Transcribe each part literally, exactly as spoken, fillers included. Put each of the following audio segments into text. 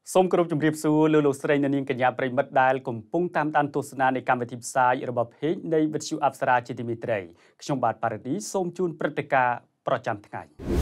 សូមគោរពជំរាបសួរលោកលោកស្រីអ្នកនាងកញ្ញាប្រិមិត្តដែលកំពុងតាមដានទស្សនានៃកម្មវិធីផ្សាយរបស់ Page នៃវិទ្យុអប្សរាជាទីមេត្រីខ្ញុំបាទប៉ារ៉ាឌីសូមជូនព្រឹត្តិការណ៍ប្រចាំថ្ងៃ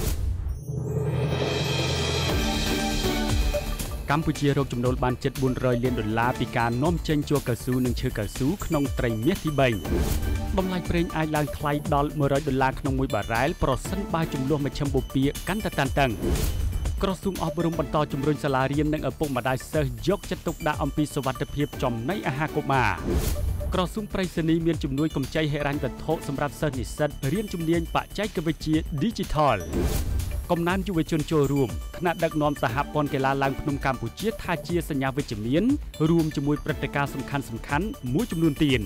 កម្ពុជារកចំណូលបានជិតបួនរយលានដុល្លារពីការនាំចេញជ័រកៅស៊ូនិងឈើកៅស៊ូក្នុងត្រីមាសទីបីតម្លៃប្រេងអាចឡើងថ្លៃដល់មួយរយដុល្លារក្នុងមួយបារ៉ែលប្រសិនបើចំនួនមជ្ឈមបូព៌ាកាន់តែតានតឹងក្រសួងអប់រំបន្តជំរុញសាលារៀននិងឪពុកម្ដាយសិស្សយកចិត្តទុកដាក់អំពីសុវត្ថិភាពចំណីអាហារកុមារក្រសួងប្រៃសណីមានជំនួយកម្ចីហិរញ្ញវត្ថុសម្រាប់សិស្សនិស្សិតរៀនជំនាញបច្ចេកវិទ្យា Digital កំណើនយុវជនចូលរួមថ្នាក់ដឹកនាំសហព័ន្ធកីឡាឡើងភ្នំកម្ពុជាថាជាសញ្ញាវិជ្ជមានរួមជាមួយព្រឹត្តិការណ៍សំខាន់ៗមួយចំនួនទៀត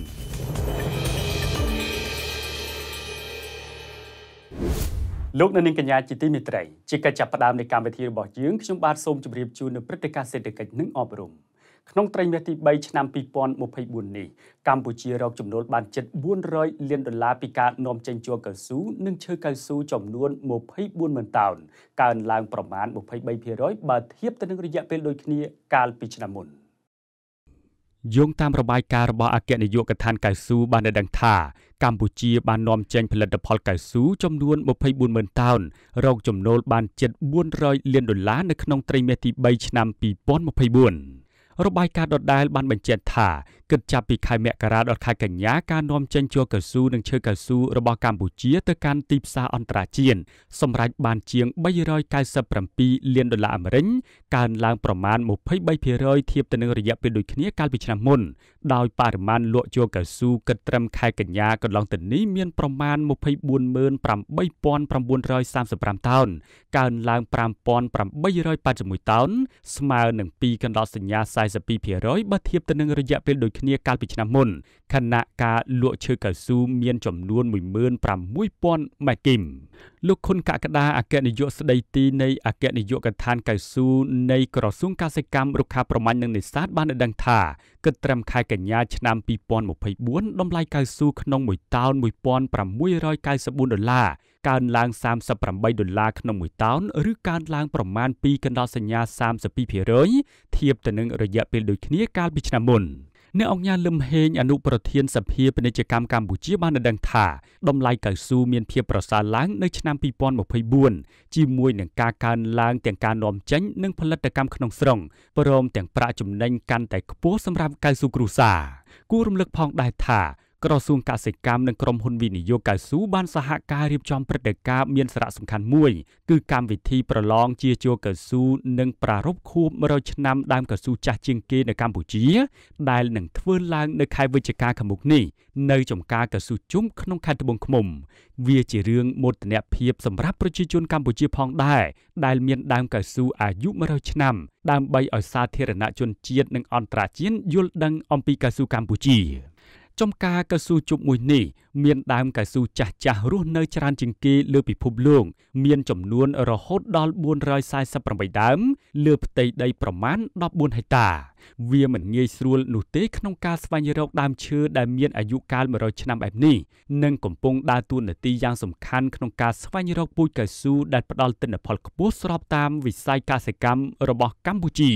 លោកអ្នកនាងកញ្ញាជាទីមេត្រីជាកិច្ចចាប់ផ្ដើមនៃកម្មវិធីរបស់យើងខ្ញុំបាទសូមជម្រាបជូននៅព្រឹត្តិការណ៍សេដ្ឋកិច្ចនិងអប់រំក្នុងត្រីមាសទីបីឆ្នាំពីរពាន់ម្ភៃបួននេះកម្ពុជារកចំណូលបានជិតបួនរយលានដុល្លារពីការនាំចេញជ័រកៅស៊ូនិងឈើកៅស៊ូចំនួនម្ភៃបួនម៉ឺនតោនកើនឡើងប្រមាណម្ភៃបីភាគរយបើធៀបទៅនឹងរយៈពេលដូចគ្នាកាលពីឆ្នាំមុនយោងតាមរបាយការណ៍របស់អគ្គនាយកដ្ឋានកៅស៊ូបានដឹងថាកម្ពុជាបាននាំចេញផលិតផលកៅស៊ូចំនួនម្ភៃបួនម៉ឺនតោនរកចំណូលបានជិតបួនរយលានដុល្លារនៅក្នុងត្រីមាសទីបីឆ្នាំពីរពាន់ម្ភៃបួនរបាយការណ៍ដដែលបានបញ្ជាក់ថាគិតចាប់ពីខែមករាដល់ខែកញ្ញាការនាំចេញជ័រកៅស៊ូនិងឈើកៅស៊ូរបស់កម្ពុជាទៅកាន់ទីផ្សារអន្តរជាតិសម្រេចបានជាងបីរយកៅសិបប្រាំពីរលានដុល្លារអាមេរិកកើនឡើងប្រមាណម្ភៃបីភាគរយធៀបទៅនឹងរយៈពេលដូចគ្នាកាលពីឆ្នាំមុនដោយបរិមាណលក់ជ័រកៅស៊ូគិតត្រឹមខែកញ្ញាកន្លងទៅនេះមានប្រមាណម្ភៃបួនម៉ឺនប្រាំបីពាន់ប្រាំបួនរយសាមសិបប្រាំតោនកើនឡើងប្រាំពាន់ប្រាំបីរយប៉ាត់មួយតោនស្មើនឹងពីកណ្ដោសញ្ញាសពីរភាគរយបើធៀបទៅនឹងរយៈពេលដូចគ្នាកាលពីឆ្នាំមុនខណៈការលក់ឈើកៅស៊ូមានចំនួនមួយម៉ឺនប្រាំមួយពាន់ម៉ែត្រគីមលោកខុនកក្កដាអគ្គនាយកស្ដីទីនៃអគ្គនាយកដ្ឋានកៅស៊ូនៃក្រសួងកសិកម្មរុក្ខាប្រមាញ់និងនេសាទបានដឹងថាគិតត្រឹមខែកញ្ញាឆ្នាំពីរពាន់ម្ភៃបួនតម្លៃកៅស៊ូក្នុងមួយតោនមួយពាន់ប្រាំមួយរយកៅសិបបួនដុល្លារកើនឡើងសាមសិបប្រាំបីដុល្លារក្នុងមួយតោនឬកើនឡើងប្រមាណពីកណ្ដោសញ្ញាសាមសិបពីរភាគរយធៀបទៅនឹងរយៈពេលដូចគ្នាកាលពីឆ្នាំមុនអ្នកអង្គការលឹមហេងអនុប្រធានសភាពាណិជ្ជកម្មកម្ពុជាបានដឹងថាតម្លៃកៅស៊ូមានភាពប្រសើរឡើងនៅឆ្នាំពីរពាន់ម្ភៃបួនជាមួយនឹងការកើនឡើងទាំងការនាំចេញនិងផលិតកម្មក្នុងស្រុងព្រមទាំងប្រាក់ចំណេញកាន់តែខ្ពស់សម្រាប់កៅស៊ូគ្រួសារគួររំលឹកផងដែរថាក្រសួងកសិកម្មនិងក្រុមហ៊ុនវិនិយោគកៅស៊ូបានសហការរៀបចំព្រឹត្តិការណ៍មានសារៈសំខាន់មួយគឺកម្មវិធីប្រឡងជាជ័រកៅស៊ូនិងប្រារព្ធខួបមួយរយឆ្នាំដើមកៅស៊ូចាស់ជាងគេនៅកម្ពុជាដែលនឹងធ្វើឡើងនៅខែវិច្ឆិកាខាងមុខនេះនៅចំការកៅស៊ូជុំក្នុងខេត្តត្បូងឃ្មុំវាជារឿងមោទនភាពសម្រាប់ប្រជាជនកម្ពុជាផងដែរដែលមានដើមកៅស៊ូអាយុមួយរយឆ្នាំដើម្បីឲ្យសាធារណជនជាតិនិងអន្តរជាតិយល់ដឹងអំពីកៅស៊ូកម្ពុជាចំការកៅស៊ូជប់មួយនេះមានដើមកៅស៊ូចាស់ចាស់រស់នៅច្រើនជាងគេលើពិភពលោកមានចំនួនរហូតដល់បួនរយសែនសិបប្រាំបីដើមលើផ្ទៃដីប្រមាណដប់បួនហិកតាវាមិនងាយស្រួលនោះទេក្នុងការស្វែងរកដើមឈើដែលមានអាយុកាលមួយរយឆ្នាំបែបនេះនិងកំពុងដើរតួនាទីយ៉ាងសំខាន់ក្នុងការស្វែងរកពូជកៅស៊ូដែលផ្ដល់ទិន្នផលខ្ពស់ស្របតាមវិស័យកសិកម្មរបស់កម្ពុជា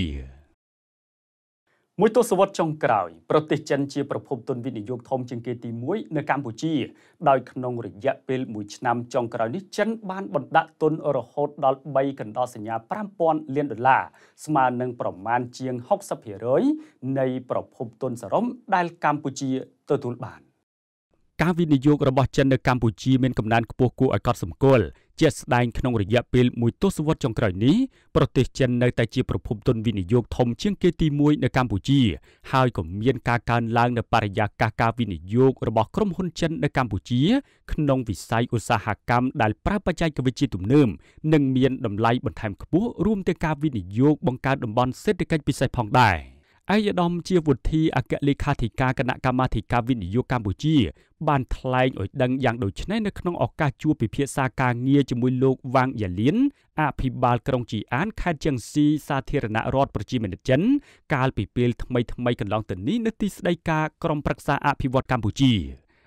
មួយទសវត្សរ៍ចុងក្រោយប្រទេសចិនជាប្រភពទុនវិនិយោគធំជាងគេទីមួយនៅកម្ពុជាដោយក្នុងរយៈពេលមួយឆ្នាំចុងក្រោយនេះចិនបានបណ្ដាក់ទុនរហូតដល់បីកណ្ដោសញ្ញាប្រាំពាន់លានដុល្លារស្មើនឹងប្រមាណជាងហុកសិបភាគរយនៃប្រភពទុនសរុបដែលកម្ពុជាទទួលបានការវិនិយោគរបស់ចិននៅកម្ពុជាមានកំណើនខ្ពស់គួរឲ្យកត់សម្គាល់ជាក់ស្ដែងក្នុងរយៈពេលមួយទសវត្សរ៍ចុងក្រោយនេះប្រទេសចិននៅតែជាប្រភពទុនវិនិយោគធំជាងគេទីមួយនៅកម្ពុជាហើយក៏មានការកើនឡើងនៅបរិយាកាសការវិនិយោគរបស់ក្រុមហ៊ុនចិននៅកម្ពុជាក្នុងវិស័យឧស្សាហកម្មដែលប្រើបច្ចេកវិទ្យាទំនើបនិងមានតម្លៃបន្ថែមខ្ពស់រួមទាំងការវិនិយោគបង្កើតតំបន់សេដ្ឋកិច្ចពិសេសផងដែរឯកឧត្តមជាវុធីអគ្គលេខាធិការគណៈកម្មាធិការវិនិយោគកម្ពុជាបានថ្លែងឲ្យដឹងយ៉ាងដូចនេះនៅក្នុងឱកាសជួបពិភាក្សាការងារជាមួយលោកវ៉ាងយ៉ាលៀនអភិបាលក្រុងជីអានខេត្តជាងស៊ីសាធារណរដ្ឋប្រជាមានិតចិនកាលពីពេលថ្មីថ្មីកន្លងទៅនេះនៅទីស្តីការក្រុមប្រឹក្សាអភិវឌ្ឍកម្ពុជា អ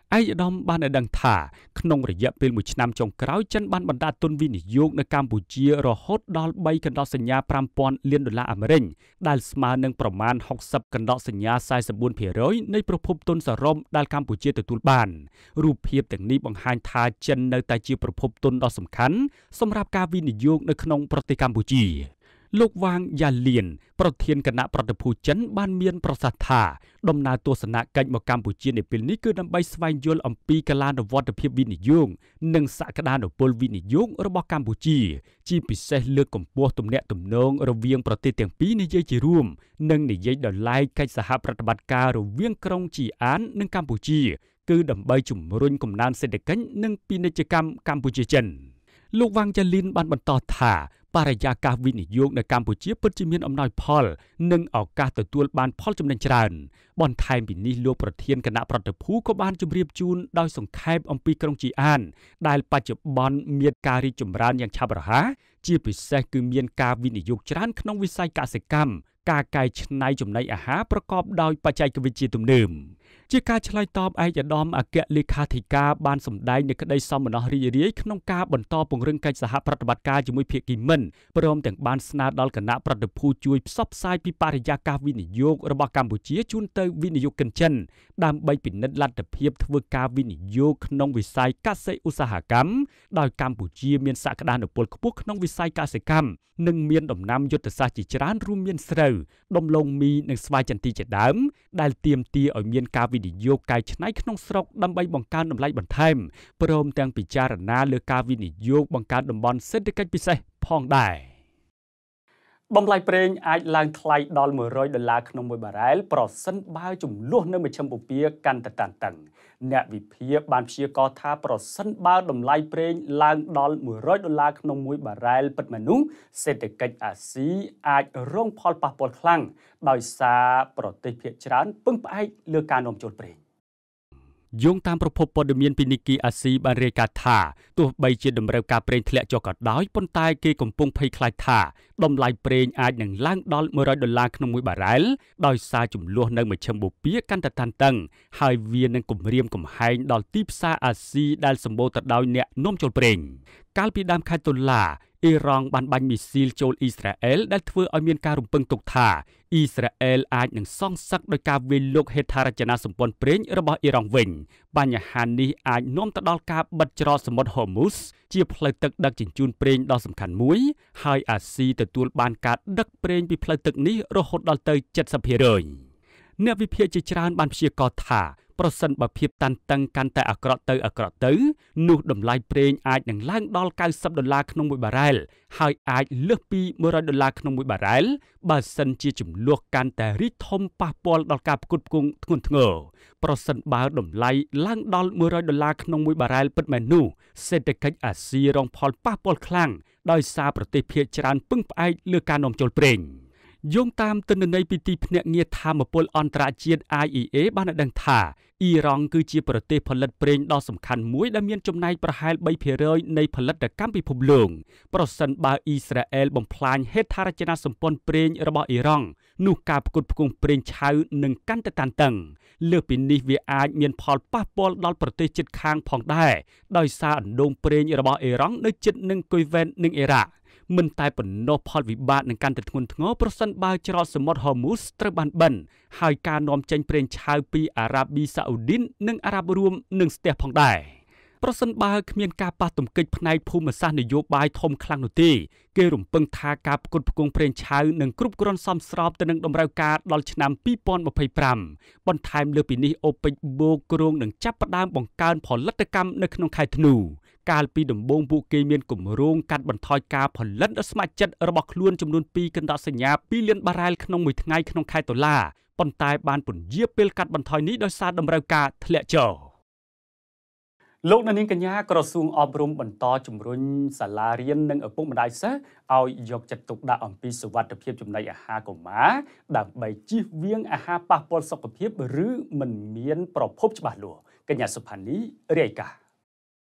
ឯកឧត្តមបានឲ្យដឹងថាក្នុងរយៈពេលមួយឆ្នាំចុងក្រោយចិនបានបណ្ដាទុនវិនិយោគនៅកម្ពុជារហូតដល់បីកណ្ដោះសញ្ញា ប្រាំពាន់លានដុល្លារអាមេរិកដែលស្មើនឹងប្រមាណហុកសិបកណ្ដោះសញ្ញា សែនបួនភាគរយ នៃប្រភពទុនសរុបដែលកម្ពុជាទទួលបានរូបភាពទាំងនេះបង្ហាញថាចិននៅតែជាប្រភពទុនដ៏សំខាន់សម្រាប់ការវិនិយោគនៅក្នុងប្រទេសកម្ពុជាលោកវ៉ាងយ៉ាលៀនប្រធានគណៈប្រតិភូចិនបានមានប្រសាសន៍ថាដំណើរទស្សនកិច្ចមកកម្ពុជានៅពេលនេះគឺដើម្បីស្វែងយល់អំពីកាលានុវត្តភាពវិនិយោគនិងសក្តានុពលវិនិយោគរបស់កម្ពុជាជាពិសេសលើកកម្ពស់ទំនាក់ទំនងរវាងប្រទេសទាំងពីរនិយាយជារួមនិងនិយាយដោយឡែកកិច្ចសហប្រតិបត្តិការរវាងក្រុងជីអាននិងកម្ពុជាគឺដើម្បីជំរុញកំណើនសេដ្ឋកិច្ចនិងពាណិជ្ជកម្មកម្ពុជាចិនលោកវ៉ាងយ៉ាលៀនបានបន្តថាបរិយាកាសវិនិយោគនៅកម្ពុជាពិតជាមានអំណោយផលនិងឱកាសទទួលបានផលចំណេញច្រើនបន្ថែមពីនេះលោកប្រធានគណៈប្រតិភូក៏បានជម្រាបជូនដោយសង្ខេបអំពីក្រុងជីអានដែលបច្ចុប្បន្នមានការរីកចម្រើនយ៉ាងឆាប់រហ័សជាពិសេសគឺមានការវិនិយោគច្រើនក្នុងវិស័យកសិកម្មការកែច្នៃចំណីអាហារប្រកបដោយបច្ចេកវិទ្យាទំនើបជាការឆ្លើយតបឯកឧត្តមអគ្គលេខាធិការបានសម្ដែងនូវក្តីសោមនស្សរីករាយក្នុងការបន្តពង្រឹងកិច្ចសហប្រតិបត្តិការជាមួយភាគីមិត្តព្រមទាំងបានស្នើដល់គណៈប្រតិភូជួយផ្សព្វផ្សាយពីបរិយាកាសវិនិយោគរបស់កម្ពុជាជូនទៅវិនិយោគិនចិនដើម្បីពិនិត្យលទ្ធភាពធ្វើការវិនិយោគក្នុងវិស័យកសិឧស្សាហកម្មដោយកម្ពុជាមានសក្តានុពលខ្ពស់ក្នុងវិស័យកសិកម្មនិងមានដំណាំយុទ្ធសាស្ត្រជាច្រើនរួមមានស្រូវដំឡូងមីនិងស្វាយចន្ទីជាដើមដែលទាមទារឲ្យមានការវិនិយោគកែច្នៃក្នុងស្រុកដើម្បីបង្កើនតម្លៃបន្ថែមព្រមទាំងពិចារណាលើការវិនិយោគបង្កើតតំបន់សេដ្ឋកិច្ចពិសេសផងដែរតម្លៃប្រេងអាចឡើងថ្លៃដល់មួយរយដុល្លារក្នុងមួយបារ៉ែលប្រសិនបើចំនួននៅមជ្ឈមបូព៌ាកាន់តែតានតឹងអ្នកវិភាគបានព្យាករណ៍ថាប្រសិនបើតម្លៃប្រេងឡើងដល់មួយរយដុល្លារក្នុងមួយបារ៉ែលពិតមែននោះសេដ្ឋកិច្ចអាស៊ីអាចរងផលប៉ះពាល់ខ្លាំងដោយសារប្រទេសភាគច្រើនពឹងផ្អែកលើការនាំចូលប្រេងយោងតាមប្រភពព័ត៌មានពីនីគីអាស៊ីបានរាយការណ៍ថាទោះបីជាតម្រូវការប្រេងធ្លាក់ចុះក៏ដោយប៉ុន្តែគេកំពុងភ័យខ្លាចថាតម្លៃប្រេងអាចនឹងឡើងដល់មួយរយដុល្លារក្នុងមួយបារ៉ែលដោយសារចំនួននៅមជ្ឈមបូព៌ាកាន់តែតានតឹងហើយវានឹងគំរាមកំហែងដល់ទីផ្សារអាស៊ីដែលសម្បូរទៅដោយអ្នកនាំចូលប្រេងកាលពីដើមខែតុលាអ៊ីរ៉ង់បានបាញ់មីស៊ីលចូលអ៊ីស្រាអែលដែលធ្វើឲ្យមានការរំពឹងទុកថាអ៊ីស្រាអែលអាចនឹងសងសឹកដោយការវាយលុកហេដ្ឋារចនាសម្ព័ន្ធប្រេងរបស់អ៊ីរ៉ង់វិញបញ្ហានេះអាចនាំទៅដល់ការបិទច្រកសមុទ្រហូមូសជាផ្លូវទឹកដឹកជញ្ជូនប្រេងដ៏សំខាន់មួយហើយអាស៊ីទទួលបានការដឹកប្រេងពីផ្លូវទឹកនេះរហូតដល់ទៅเจ็ดสิบភាគរយអ្នកវិភាគជាច្រើនបានព្យាករណ៍ថាប្រសិនបើភាពតានតឹងកាន់តែអាក្រក់ទៅអាក្រក់ទៅនោះតម្លៃប្រេងអាចនឹងឡើងដល់九十ដុល្លារក្នុងមួយបារ៉ែលហើយអាចលើសពីមួយរយដុល្លារក្នុងមួយបារ៉ែលបើសិនជាចំនួនកាន់តែរីកធំប៉ះពាល់ដល់ការផ្គត់ផ្គង់ធ្ងន់ធ្ងរប្រសិនបើតម្លៃឡើងដល់មួយរយដុល្លារក្នុងមួយបារ៉ែលពិតមែននោះសេដ្ឋកិច្ចអាស៊ីរងផលប៉ះពាល់ខ្លាំងដោយសារប្រទេសភាគច្រើនពឹងផ្អែកលើការនាំចូលប្រេងយោងតាមទិន្នន័យពីទីភ្នាក់ងារថាមពលអន្តរជាតិ I E A បានឲ្យដឹងថាអ៊ីរ៉ង់គឺជាប្រទេសផលិតប្រេងដ៏សំខាន់មួយដែលមានចំណែកប្រហែល3ភាគរយនៃផលិតកម្មពិភពលោកប្រសិនបើអ៊ីស្រាអែលបំផ្លាញហេដ្ឋារចនាសម្ព័ន្ធប្រេងរបស់អ៊ីរ៉ង់នោះការផ្គត់ផ្គង់ប្រេងឆៅនឹងកាន់តែតានតឹងលើសពីនេះវាអាចមានផលប៉ះពាល់ដល់ប្រទេសជិតខាងផងដែរដោយសារអណ្ដូងប្រេងរបស់អ៊ីរ៉ង់នៅជិតនឹងគុយវ៉ែននិងអ៊ីរ៉ាក់មិនតែប៉ុណ្ណោះផលវិបាកនឹងកាន់តែធ្ងន់ធ្ងរប្រសិនបើច្រកសមុទ្រហូមូសត្រូវបានបិទហើយការនាំចេញប្រេងឆៅពីអារ៉ាប៊ីសាអូឌីននិងអារ៉ាប់រួមនឹងស្ទះផងដែរប្រសិនបើគ្មានការប៉ះទង្គិចផ្នែកភូមិសាស្ត្រនយោបាយធំខ្លាំងនោះទេគេរំពឹងថាការផ្គត់ផ្គង់ប្រេងឆៅនឹងគ្រប់គ្រាន់សមស្របទៅនឹងតម្រូវការដល់ឆ្នាំពីរពាន់ម្ភៃប្រាំបន្ថែមលើពីនេះអូពេកបូកគ្រោងនឹងចាប់ផ្ដើមបង្កើនផលិតកម្មនៅក្នុងខែធ្នូកាលពីដំបូងពួកគេមានគម្រោងកាត់បន្ថយការផលិតស្ម័គ្រចិត្តរបស់ខ្លួនចំនួនពីរកណ្ដោះសញ្ញាពីរលានបារ៉ែលក្នុងមួយថ្ងៃក្នុងខែតុលាប៉ុន្តែបានពន្យាពេលកាត់បន្ថយនេះដោយសារតម្រូវការធ្លាក់ចុះលោកនាងកញ្ញាក្រសួងអប់រំបន្តជំរុញសាលារៀននិងឪពុកម្ដាយសិស្សឲ្យយកចិត្តទុកដាក់អំពីសុវត្ថិភាពចំណីអាហារកុមារដើម្បីជៀសវាងអាហារប៉ះពាល់សុខភាពឬមិនមានប្រភពច្បាស់លាស់កញ្ញាសុផានីរាយការណ៍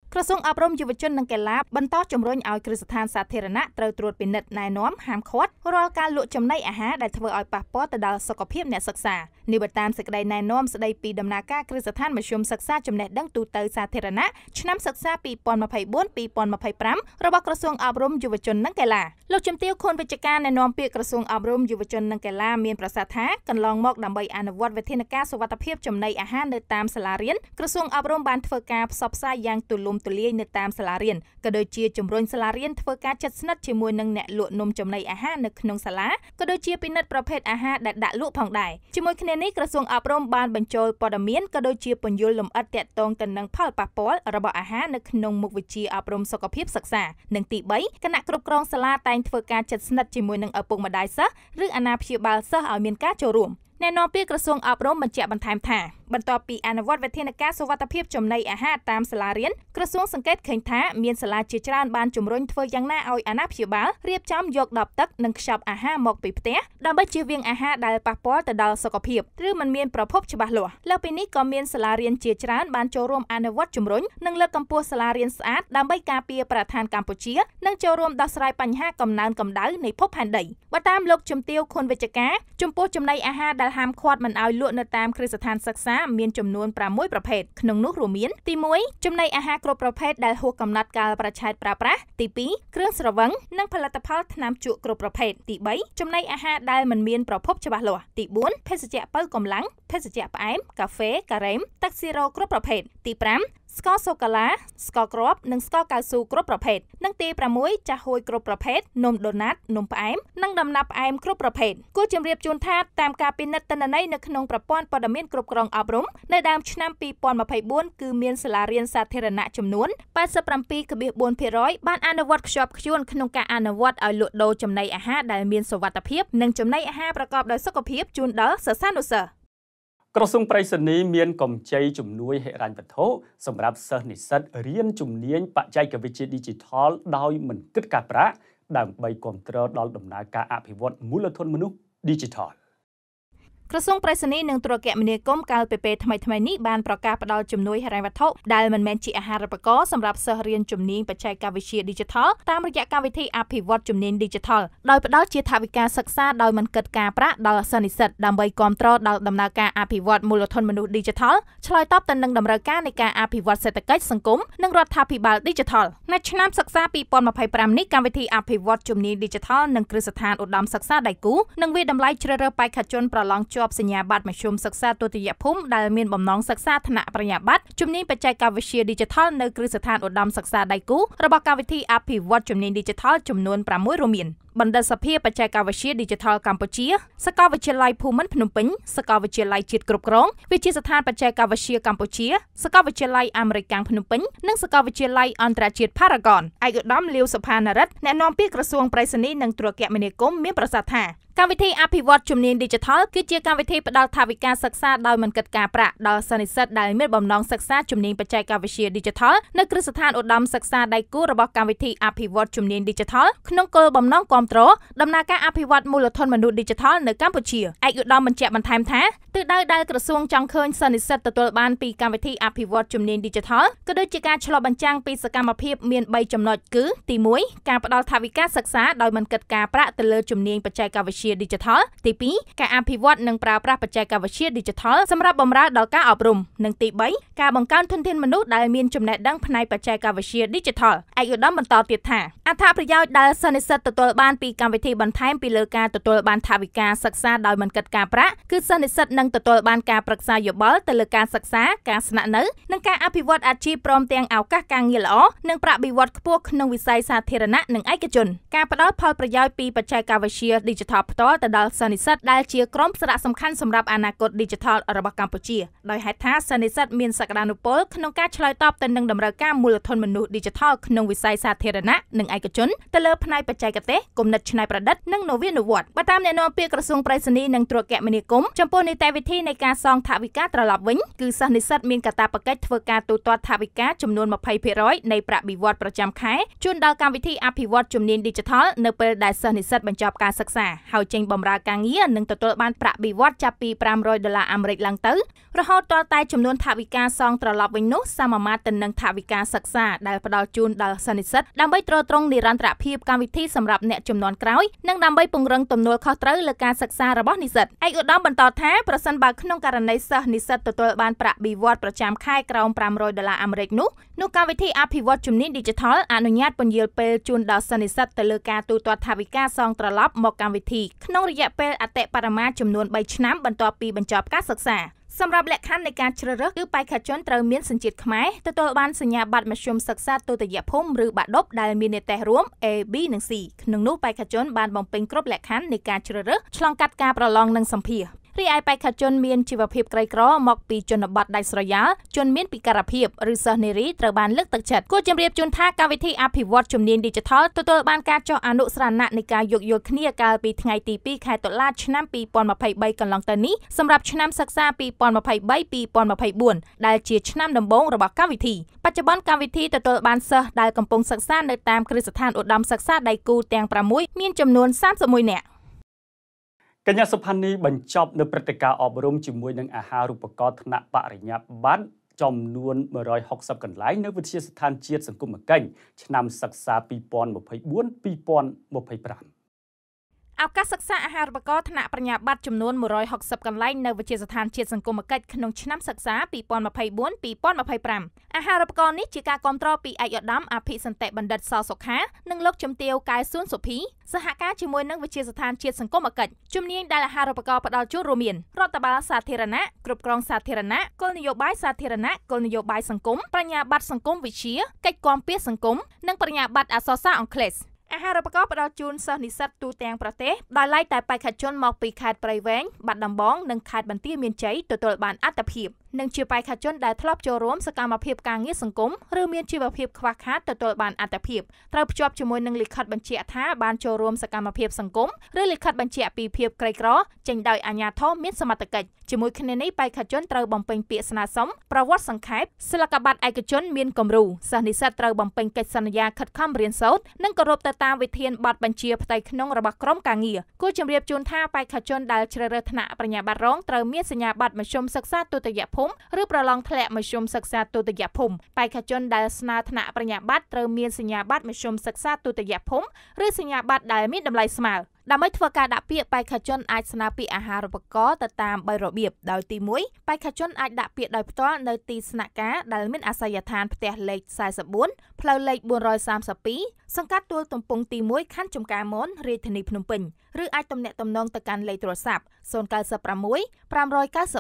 ក្រសួងអប់រំយុវជននិងកីឡាបន្តជំរុញឲ្យគ្រឹះស្ថានសាធារណៈត្រូវត្រួតពិនិត្យណែនាំហាមឃាត់រាល់ការលក់ចំណីអាហារដែលធ្វើឲ្យប៉ះពាល់ទៅដល់សុខភាពអ្នកសិក្សានេះបើតាមសេចក្តីណែនាំស្តីពីដំណើរការគ្រឹះស្ថានមធ្យមសិក្សាចំណេះដឹងទូទៅសាធារណៈឆ្នាំសិក្សាពីរពាន់ម្ភៃបួន ពីរពាន់ម្ភៃប្រាំរបស់ក្រសួងអប់រំយុវជននិងកីឡាលោកជំទាវខួនវិជ្ជការណែនាំពាក្យក្រសួងអប់រំយុវជននិងកីឡាមានប្រសាសន៍ថាកន្លងមកដើម្បីអនុវត្តវិធានការសុវត្ថិភាពចំណីអាហារនៅតាមសាលារៀនក្រសួងអប់រំបានធ្វើការផ្សព្វផ្សាយយ៉ាងទូលំទូលាយនៅតាមសាលារៀនក៏ដូចជាជំរុញសាលារៀនធ្វើការជិតស្និទ្ធជាមួយនឹងអ្នកលក់នំចំណីអាហារនៅក្នុងសាលាក៏ដូចជាពិនិត្យប្រភេទអាហារដែលដាក់លក់ផងដែរជាមួយគ្នានេះក្រសួងអប់រំបានបញ្ចូលព័ត៌មានក៏ដូចជាពន្យល់លម្អិតទាក់ទងទៅនឹងផលប៉ះពាល់របស់អាហារនៅក្នុងមុខវិជ្ជាអប់រំសុខភាពសិក្សានិងទីបីគណៈគ្រប់គ្រងសាលាតែងធ្វើការជិតស្និទ្ធជាមួយនឹងឪពុកម្ដាយសិស្សឬអាណាព្យាបាលសិស្សឲ្យមានការចូលរួមណែនាំពីក្រសួងអប់រំបញ្ជាក់បន្ថែមថាបន្ទាប់ពីអនុវត្តវិធានការសុវត្ថិភាពចំណីអាហារតាមសាលារៀនក្រសួងសង្កេតឃើញថាមានសាលាជាច្រើនបានជំរុញធ្វើយ៉ាងណាឲ្យអាណាព្យាបាលរៀបចំយកដបទឹកនិងខ្ចប់អាហារមកពីផ្ទះដើម្បីជៀសវាងអាហារដែលប៉ះពាល់ទៅដល់សុខភាពឬមិនមានប្រភពច្បាស់លាស់លើពីនេះក៏មានសាលារៀនជាច្រើនបានចូលរួមអនុវត្តជំរុញនិងលើកកម្ពស់សាលារៀនស្អាតដើម្បីការពារបរិស្ថានកម្ពុជានិងចូលរួមដោះស្រាយបញ្ហាកំណើនកម្ដៅនៃភពផែនដីបើតាមលោកជំទាវខុនវិជ្ជការចំពោះចំណីអាហារដែលហាមឃាត់មិនឲ្យលក់នៅតាមគ្រឹះស្ថានសិក្សាមានចំនួនប្រាំមួយប្រភេទក្នុងនោះរួមមានទីមួយចំណីអាហារគ្រប់ប្រភេទដែលហួសកំណត់កាលប្រឆេទប្រើប្រាស់ទីពីរគ្រឿងស្រវឹងនិងផលិតផលថ្នាំជក់គ្រប់ប្រភេទទីបីចំណីអាហារដែលមិនមានប្រភពច្បាស់លាស់ទីបួនភេសជ្ជៈបើកម្លាំងភេសជ្ជៈផ្អែមកាហ្វេការ៉េមទឹកស៊ីរ៉ូគ្រប់ប្រភេទទីប្រាំស្ករសូកូឡាស្ករគ្រាប់និងស្ករកៅស៊ូគ្រប់ប្រភេទនិងទីប្រាំមួយចាស់ហួយគ្រប់ប្រភេទនំដូណាត់នំផ្អែមនិងដំណាប់ផ្អែមគ្រប់ប្រភេទគួរជម្រាបជូនថាតាមការពិនិត្យទិន្នន័យនៅក្នុងប្រព័ន្ធព័ត៌មានគ្រប់គ្រងអប់រំនៅដើមឆ្នាំពីរពាន់ម្ភៃបួនគឺមានសាលារៀនសាធារណៈចំនួន 八十七點四ភាគរយ បានអនុវត្តខ្ជាប់ខ្ជួនក្នុងការអនុវត្តឲ្យលក់ដូរចំណីអាហារដែលមានសុវត្ថិភាពនិងចំណីអាហារប្រកបដោយសុខភាពជូនដល់សិស្សានុសិស្សក្រសួងប្រៃសណីមានកម្ចីជំនួយហិរញ្ញវត្ថុសម្រាប់សិស្សនិស្សិតរៀនជំនាញបច្ចេកវិទ្យា Digital ដោយមិនគិតការប្រាក់ដើម្បីគាំទ្រដល់ដំណើរការអភិវឌ្ឍមូលធនមនុស្ស Digital ក្រសួងប្រៃសណីនិងទូរគមនាគមន៍កាលពីពេលថ្មីៗនេះបានប្រកាសផ្តល់ជំនួយហិរញ្ញវត្ថុដែលមិនមែនជាអាហារូបករណ៍សម្រាប់សិស្សរៀនជំនាញបច្ចេកវិទ្យា Digital តាមរយៈកម្មវិធីអភិវឌ្ឍជំនាញ Digital ដោយផ្តល់ជាថវិកាសិក្សាដោយមិនគិតការប្រាក់ដល់សិស្សនិស្សិតដើម្បីគាំទ្រដល់ដំណើរការអភិវឌ្ឍមូលធនមនុស្ស Digital ឆ្លើយតបទៅនឹងតម្រូវការនៃការអភិវឌ្ឍសេដ្ឋកិច្ចសង្គមនិងរដ្ឋាភិបាល Digital នៅឆ្នាំសិក្សាពីរពាន់ម្ភៃប្រាំនេះកម្មវិធីអភិវឌ្ឍជំនាញ Digital និងគ្រឹះស្ថានឧត្តមសិក្សាដៃគូនឹងវាតម្លៃជ្រើសរើសបេក្ខជនប្រឡងជាប់សញ្ញាបត្រមធ្យមសិក្សាទុតិយភូមិដែលមានបំណងសិក្សាថ្នាក់បរិញ្ញាបត្រជំនាញបច្ចេកវិទ្យា Digital នៅគ្រឹះស្ថានឧត្តមសិក្សាដៃគូរបស់កម្មវិធីអភិវឌ្ឍជំនាញ Digital ចំនួនប្រាំមួយរួមមានបណ្ឌិតសភាបច្ចេកវិទ្យា Digital កម្ពុជាសាកលវិទ្យាល័យភូមិន្ទភ្នំពេញសាកលវិទ្យាល័យជាតិគ្រប់គ្រងវិទ្យាស្ថានបច្ចេកវិទ្យាកម្ពុជាសាកលវិទ្យាល័យអាមេរិកភ្នំពេញនិងសាកលវិទ្យាល័យអន្តរជាតិ Paragon ឯកឧត្តមលាវសុផានរិទ្ធអ្នកនាំពាក្យក្រសួងប្រៃសណីនិងទូរគមនាគមន៍មានប្រសាសន៍ថាកម្មវិធីអភិវឌ្ឍជំនាញ Digital គឺជាកម្មវិធីផ្ដល់ថវិកាសិក្សាដោយមិនគិតការប្រាក់ដល់សិស្សនិស្សិតដែលមានបំណងសិក្សាជំនាញបច្ចេកវិទ្យា Digital នៅគ្រឹះស្ថានឧត្តមសិក្សាដៃគូរបស់កម្មវិធីអភិវឌ្ឍជំនាញ Digital ក្នុងគោលបំណងគាំទ្រដំណើរការអភិវឌ្ឍមូលធនមនុស្ស Digital នៅកម្ពុជាឯកឧត្តមបញ្ជាក់បន្ថែមថាទិសដៅដែលក្រសួងចង់ឃើញសិស្សនិស្សិតទទួលបានពីកម្មវិធីអភិវឌ្ឍជំនាញ Digital ក៏ដូចជាការឆ្លុះបញ្ចាំងពីសកម្មភាពមានបីចំណុចគឺទីមួយការផ្ដល់ថវិកាសិក្សាដោយមិនគិតការប្រាក់ទៅលើជំនាញបច្ចេកវិទ្យា Digital ទីពីរការអភិវឌ្ឍនិងប្រើប្រាស់បច្ចេកវិទ្យា Digital សម្រាប់បម្រើដល់ការអប់រំនិងទីបីការបង្កើនធនធានមនុស្សដែលមានចំណេះដឹងផ្នែកបច្ចេកវិទ្យា Digital ឯកឧត្តមបន្តទៀតថាអត្ថប្រយោជន៍ដែលសិស្សនិស្សិតទទួលបានពីកម្មវិធីបន្ថែមពីលើការទទួលបានថវិកាសិក្សាដោយមិនគិតការប្រាក់គឺសិស្សនិស្សិតនឹងទទួលបានការប្រឹក្សាយោបល់ទៅលើការសិក្សាការស្នាក់នៅនិងការអភិវឌ្ឍអាជីពព្រមទាំងឱកាសការងារល្អនិងប្រាក់បៀវត្សខ្ពស់ក្នុងវិស័យសាធារណៈនិងឯកជនការផ្ដល់ផលប្រយោជន៍ពីបច្ចេកវិទ្យា Digital ផ្ទាល់ទៅដល់សិស្សនិស្សិតដែលជាក្រុមសារៈសំខាន់សម្រាប់អនាគត Digital របស់កម្ពុជាដោយហេតុថាសិស្សនិស្សិតមានសក្តានុពលក្នុងការឆ្លើយតបទៅនឹងតម្រូវការមូលធនមនុស្ស Digital ក្នុងវិស័យសាធារណៈនិងឯកជនទៅលើផ្នែកបច្ចេកទេសគំនិតច្នៃប្រឌិតនិងនវានុវត្តន៍បើតាមអ្នកនាំពាក្យក្រសួងប្រៃសណីនិងត្រួតគមនាគមន៍ចំពោះនីតិវិធីនៃការសងថវិកាត្រឡប់វិញគឺសិស្សនិស្សិតមានកាតព្វកិច្ចធ្វើការទូទាត់ថវិកាចំនួនยี่สิบเปอร์เซ็นต์ នៃប្រាក់បៀវត្សប្រចាំខែជូនដល់កម្មវិធីអភិវឌ្ឍជំនាញ Digital នៅពេលដែលសិស្សនិស្សិតបញ្ចប់ការសិក្សាហើយចេញបម្រើការងារនិងទទួលបានប្រាក់បៀវត្សចាប់ពីfive hundredដុល្លារអាមេរិកឡើងទៅរហូតដល់តែចំនួនថវិកាសងត្រឡប់វិញនោះសមមាត្រទៅនឹងថវិកាសិក្សាដែលផ្ដល់ជូនដល់សិស្សនិស្សិតដើម្បីទ្រទ្រង់និរន្តរភាពកម្មវិធីសម្រាប់អ្នកជំនាន់ក្រោយនិងដើម្បីពង្រឹងទំនួលខុសត្រូវលើការសិក្សារបស់និស្សិតឯកឧត្តមបន្តថាប្រសិនបើក្នុងករណីសិស្សនិស្សិតទទួលបានប្រាក់បៀវត្សប្រចាំខែក្រោមfive hundredដុល្លារអាមេរិកនោះនោះកម្មវិធីអភិវឌ្ឍជំនាញ Digital អនុញ្ញាតពន្យាលពេលជូនដល់សិស្សនិស្សិតទៅលើការទូទាត់ថវិកាសងត្រឡប់មកកម្មវិធីក្នុងរយៈពេលអតិបរមាចំនួនthreeឆ្នាំបន្ទាប់ពីបញ្ចប់ការសិក្សាសម្រាប់លក្ខខណ្ឌនៃការជ្រើសរើសគឺបេក្ខជនត្រូវមានសញ្ជាតិខ្មែរទទួលបានសញ្ញាបត្រមធ្យមសិក្សាទុតិយភូមិឬបាក់ឌុបដែលមាននិទ្ទេសរួម A B និង C ក្នុងនោះបេក្ខជនបានបំពេញគ្រប់លក្ខខណ្ឌនៃការជ្រើសរើសឆ្លងកាត់ការប្រឡងនិងសម្ភាសន៍រីឯបេក្ខជនមានជីវភាពក្រីក្រមកពីជនបទដាច់ស្រយាលជនមានពិការភាពឬសិស្សនារីត្រូវបានលើកទឹកចិត្តគួរជម្រាបជូនថាកម្មវិធីអភិវឌ្ឍជំនាញ Digital ទទួលបានការចុះអនុស្សរណៈនៃការយោគយល់គ្នាកាលពីថ្ងៃទីtwoខែតុលាឆ្នាំtwenty twenty-threeកន្លងទៅនេះសម្រាប់ឆ្នាំសិក្សាtwenty twenty-three twenty twenty-fourដែលជាឆ្នាំដំបូងរបស់កម្មវិធីបច្ចុប្បន្នកម្មវិធីទទួលបានសិស្សដែលកំពុងសិក្សានៅតាមគ្រឹះស្ថានឧត្តមសិក្សាដៃគូទាំងsixមានចំនួនthirty-oneនាក់កញ្ញាសុផានីបញ្ចប់នៅព្រឹត្តិការណ៍អប់រំជាមួយនឹងអាហារូបករណ៍ថ្នាក់បរិញ្ញាបត្រចំនួនone hundred sixtyកន្លែងនៅវិទ្យាស្ថានជាតិសង្គមគិញ្ញឆ្នាំសិក្សាtwenty twenty-four twenty twenty-five ឱកាសសិក្សាអាហារូបករណ៍ថ្នាក់បរិញ្ញាបត្រចំនួនone hundred sixtyកន្លែងនៅវិទ្យាស្ថានជាតិសង្គមគិច្ចក្នុងឆ្នាំសិក្សាtwenty twenty-four twenty twenty-fiveអាហារូបករណ៍នេះជាការគាំទ្រពីឯកឧត្តមអភិសន្តិបណ្ឌិតសសុខានិងលោកជំទាវកែសួនសុភីសហការជាមួយនឹងវិទ្យាស្ថានជាតិសង្គមគិច្ចជំនាញដែលអាហារូបករណ៍ផ្ដល់ជូនរួមមានរដ្ឋបាលសាធារណៈគ្រប់គ្រងសាធារណៈគោលនយោបាយសាធារណៈគោលនយោបាយសង្គមបញ្ញាបត្រសង្គមវិទ្យាកិច្ចគាំពារសង្គមនិងបញ្ញាបត្រអក្សរសាស្ត្រអង់គ្លេសអាហារូបករណ៍ផ្ដល់ជូនសិស្សនិស្សិតទូទាំងប្រទេសដោយឡែកតែបេក្ខជនមកពីខេត្តព្រៃវែងបាត់ដំបងនិងខេត្តបន្ទាយមានជ័យទទួលបានអត្ថប្រយោជន៍និងជាបេក្ខជនដែលធ្លាប់ចូលរួមសកម្មភាពការងារសង្គមឬមានជីវភាពខ្វះខាតទទួលបានអត្ថប្រយោជន៍ត្រូវភ្ជាប់ជាមួយនឹងលិខិតបញ្ជាក់ថាបានចូលរួមសកម្មភាពសង្គមឬលិខិតបញ្ជាក់ពីភាពក្រីក្រចេញដោយអាជ្ញាធរមានសមត្ថកិច្ចជាមួយគ្នានេះបេក្ខជនត្រូវបំពេញពាក្យស្នើសុំប្រវត្តិសង្ខេបសិលកប័ត្រឯកជនមានគំរូសិស្សនិស្សិតត្រូវបំពេញកិច្ចសន្យាខិតខំរៀនសូត្រនិងគោរពទៅតាមវិធានបទបញ្ជាផ្ទៃក្នុងរបស់ក្រុមការងារគួរជម្រាបជូនថាបេក្ខជនដែលជ្រើសរើសថ្នាក់បរិញ្ញាបត្ររងត្រូវមានសញ្ញាបត្រមធ្យមសិក្សាទុតិយភូមិឬប្រឡងធ្លាក់មធ្យមសិក្សាទុតិយភូមិបេក្ខជនដែលស្នើថ្នាក់បរិញ្ញាបត្រត្រូវមានសញ្ញាបត្រមធ្យមសិក្សាទុតិយភូមិឬសញ្ញាបត្រដែលមានតម្លៃស្មើដើម្បីធ្វើការដាក់ពាក្យបេក្ខជនអាចស្នើពាក្យអាហារូបករណ៍ទៅតាមបីរបៀបដោយទីoneបេក្ខជនអាចដាក់ពាក្យដោយផ្ទាល់នៅទីស្នាក់ការដែលមានអាសយដ្ឋានផ្ទះលេខforty-fourផ្លូវលេខfour thirty-twoសង្កាត់ទួលទំពង់ទីoneខណ្ឌចំការមនរាជធានីភ្នំពេញឬអាចទំនាក់ទំនងទៅកាន់លេខទូរស័ព្ទzero nine six five nine one six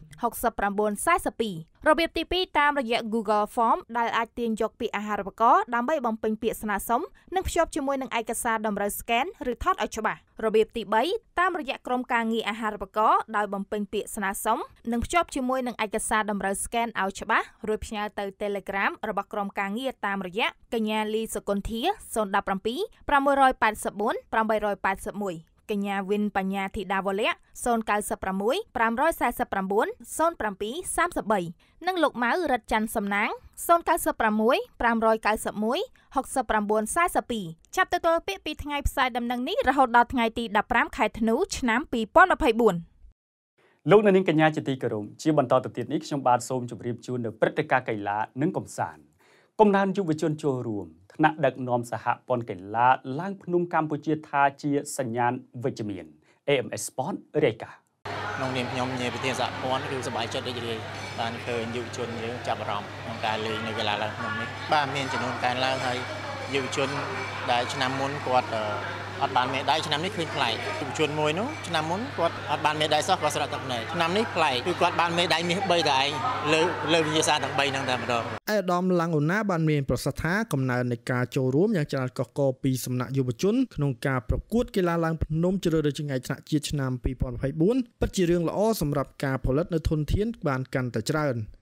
nine four twoរបៀបទីtwoតាមរយៈ Google Form ដែលអាចទាញយកពាក្យអាហារូបករណ៍ដើម្បីបំពេញពាក្យស្នើសុំនិងភ្ជាប់ជាមួយនឹងឯកសារតម្រូវ scan ឬថតឲ្យច្បាស់របៀបទីthreeតាមរយៈក្រុមការងារអាហារូបករណ៍ដោយបំពេញពាក្យស្នើសុំនិងភ្ជាប់ជាមួយនឹងឯកសារតម្រូវ scan ឲ្យច្បាស់រួចផ្ញើទៅ Telegram របស់ក្រុមការងារតាមរយៈកញ្ញាលីសុគន្ធាzero one seven six eight four eight eight oneកញ្ញាវិនបញ្ញាធីតាវលៈzero nine six six five four nine nine zero seven three threeនិងលោកម៉ៅរិទ្ធច័ន្ទសំណាងzero nine six five five nine one six nine four twoចាប់ទទួលពាក្យពីថ្ងៃផ្សាយដំណឹងនេះរហូតដល់ថ្ងៃទីfifteenខែធ្នូឆ្នាំtwenty twenty-four លោកនាងកញ្ញាជាទីគោរពជាបន្តទៅទៀតនេះខ្ញុំបាទសូមជម្រាបជូននៅព្រឹត្តិការណ៍កីឡានិងកម្សាន្តកំណើនយុវជនចូលរួមថ្នាក់ដឹកនាំសហព័ន្ធកីឡាឡើងភ្នំកម្ពុជាថាជាសញ្ញាណវិជ្ជមាន A M S Sport រាយការណ៍ក្នុងនាមខ្ញុំជាប្រធានសហព័ន្ធគឺសប្បាយចិត្តរីករាយបានឃើញយុវជនយើងចាប់អារម្មណ៍ក្នុងការលេងនៅកីឡាឡើងភ្នំនេះបាទមានចំនួនកើនឡើងហើយយុវជនដែលឆ្នាំមុនគាត់អត់បានមេដាយឆ្នាំនេះឃើញប្លែកយុវជនមួយនោះឆ្នាំមុនគាត់អត់បានមេដាយសោះគាត់ស្រកទឹកភ្នែកឆ្នាំនេះប្លែកគឺគាត់បានមេដាយមាសthreeតែឯងលើលើវិញ្ញាសាទាំងthreeហ្នឹងតែម្ដងឯកឧត្តមឡាំងអូណាបានមានប្រសាសន៍ថាកំណើននៃការចូលរួមយ៉ាងច្រើនកកកពីសំណាក់យុវជនក្នុងការប្រកួតកីឡាឡើងភ្នំជ្រើសរើសឆ្ងាយថ្នាក់ជាតិឆ្នាំtwenty twenty-fourពិតជារឿងល្អសម្រាប់ការផលិតនៅធនធានបានកាន់តែច្រើន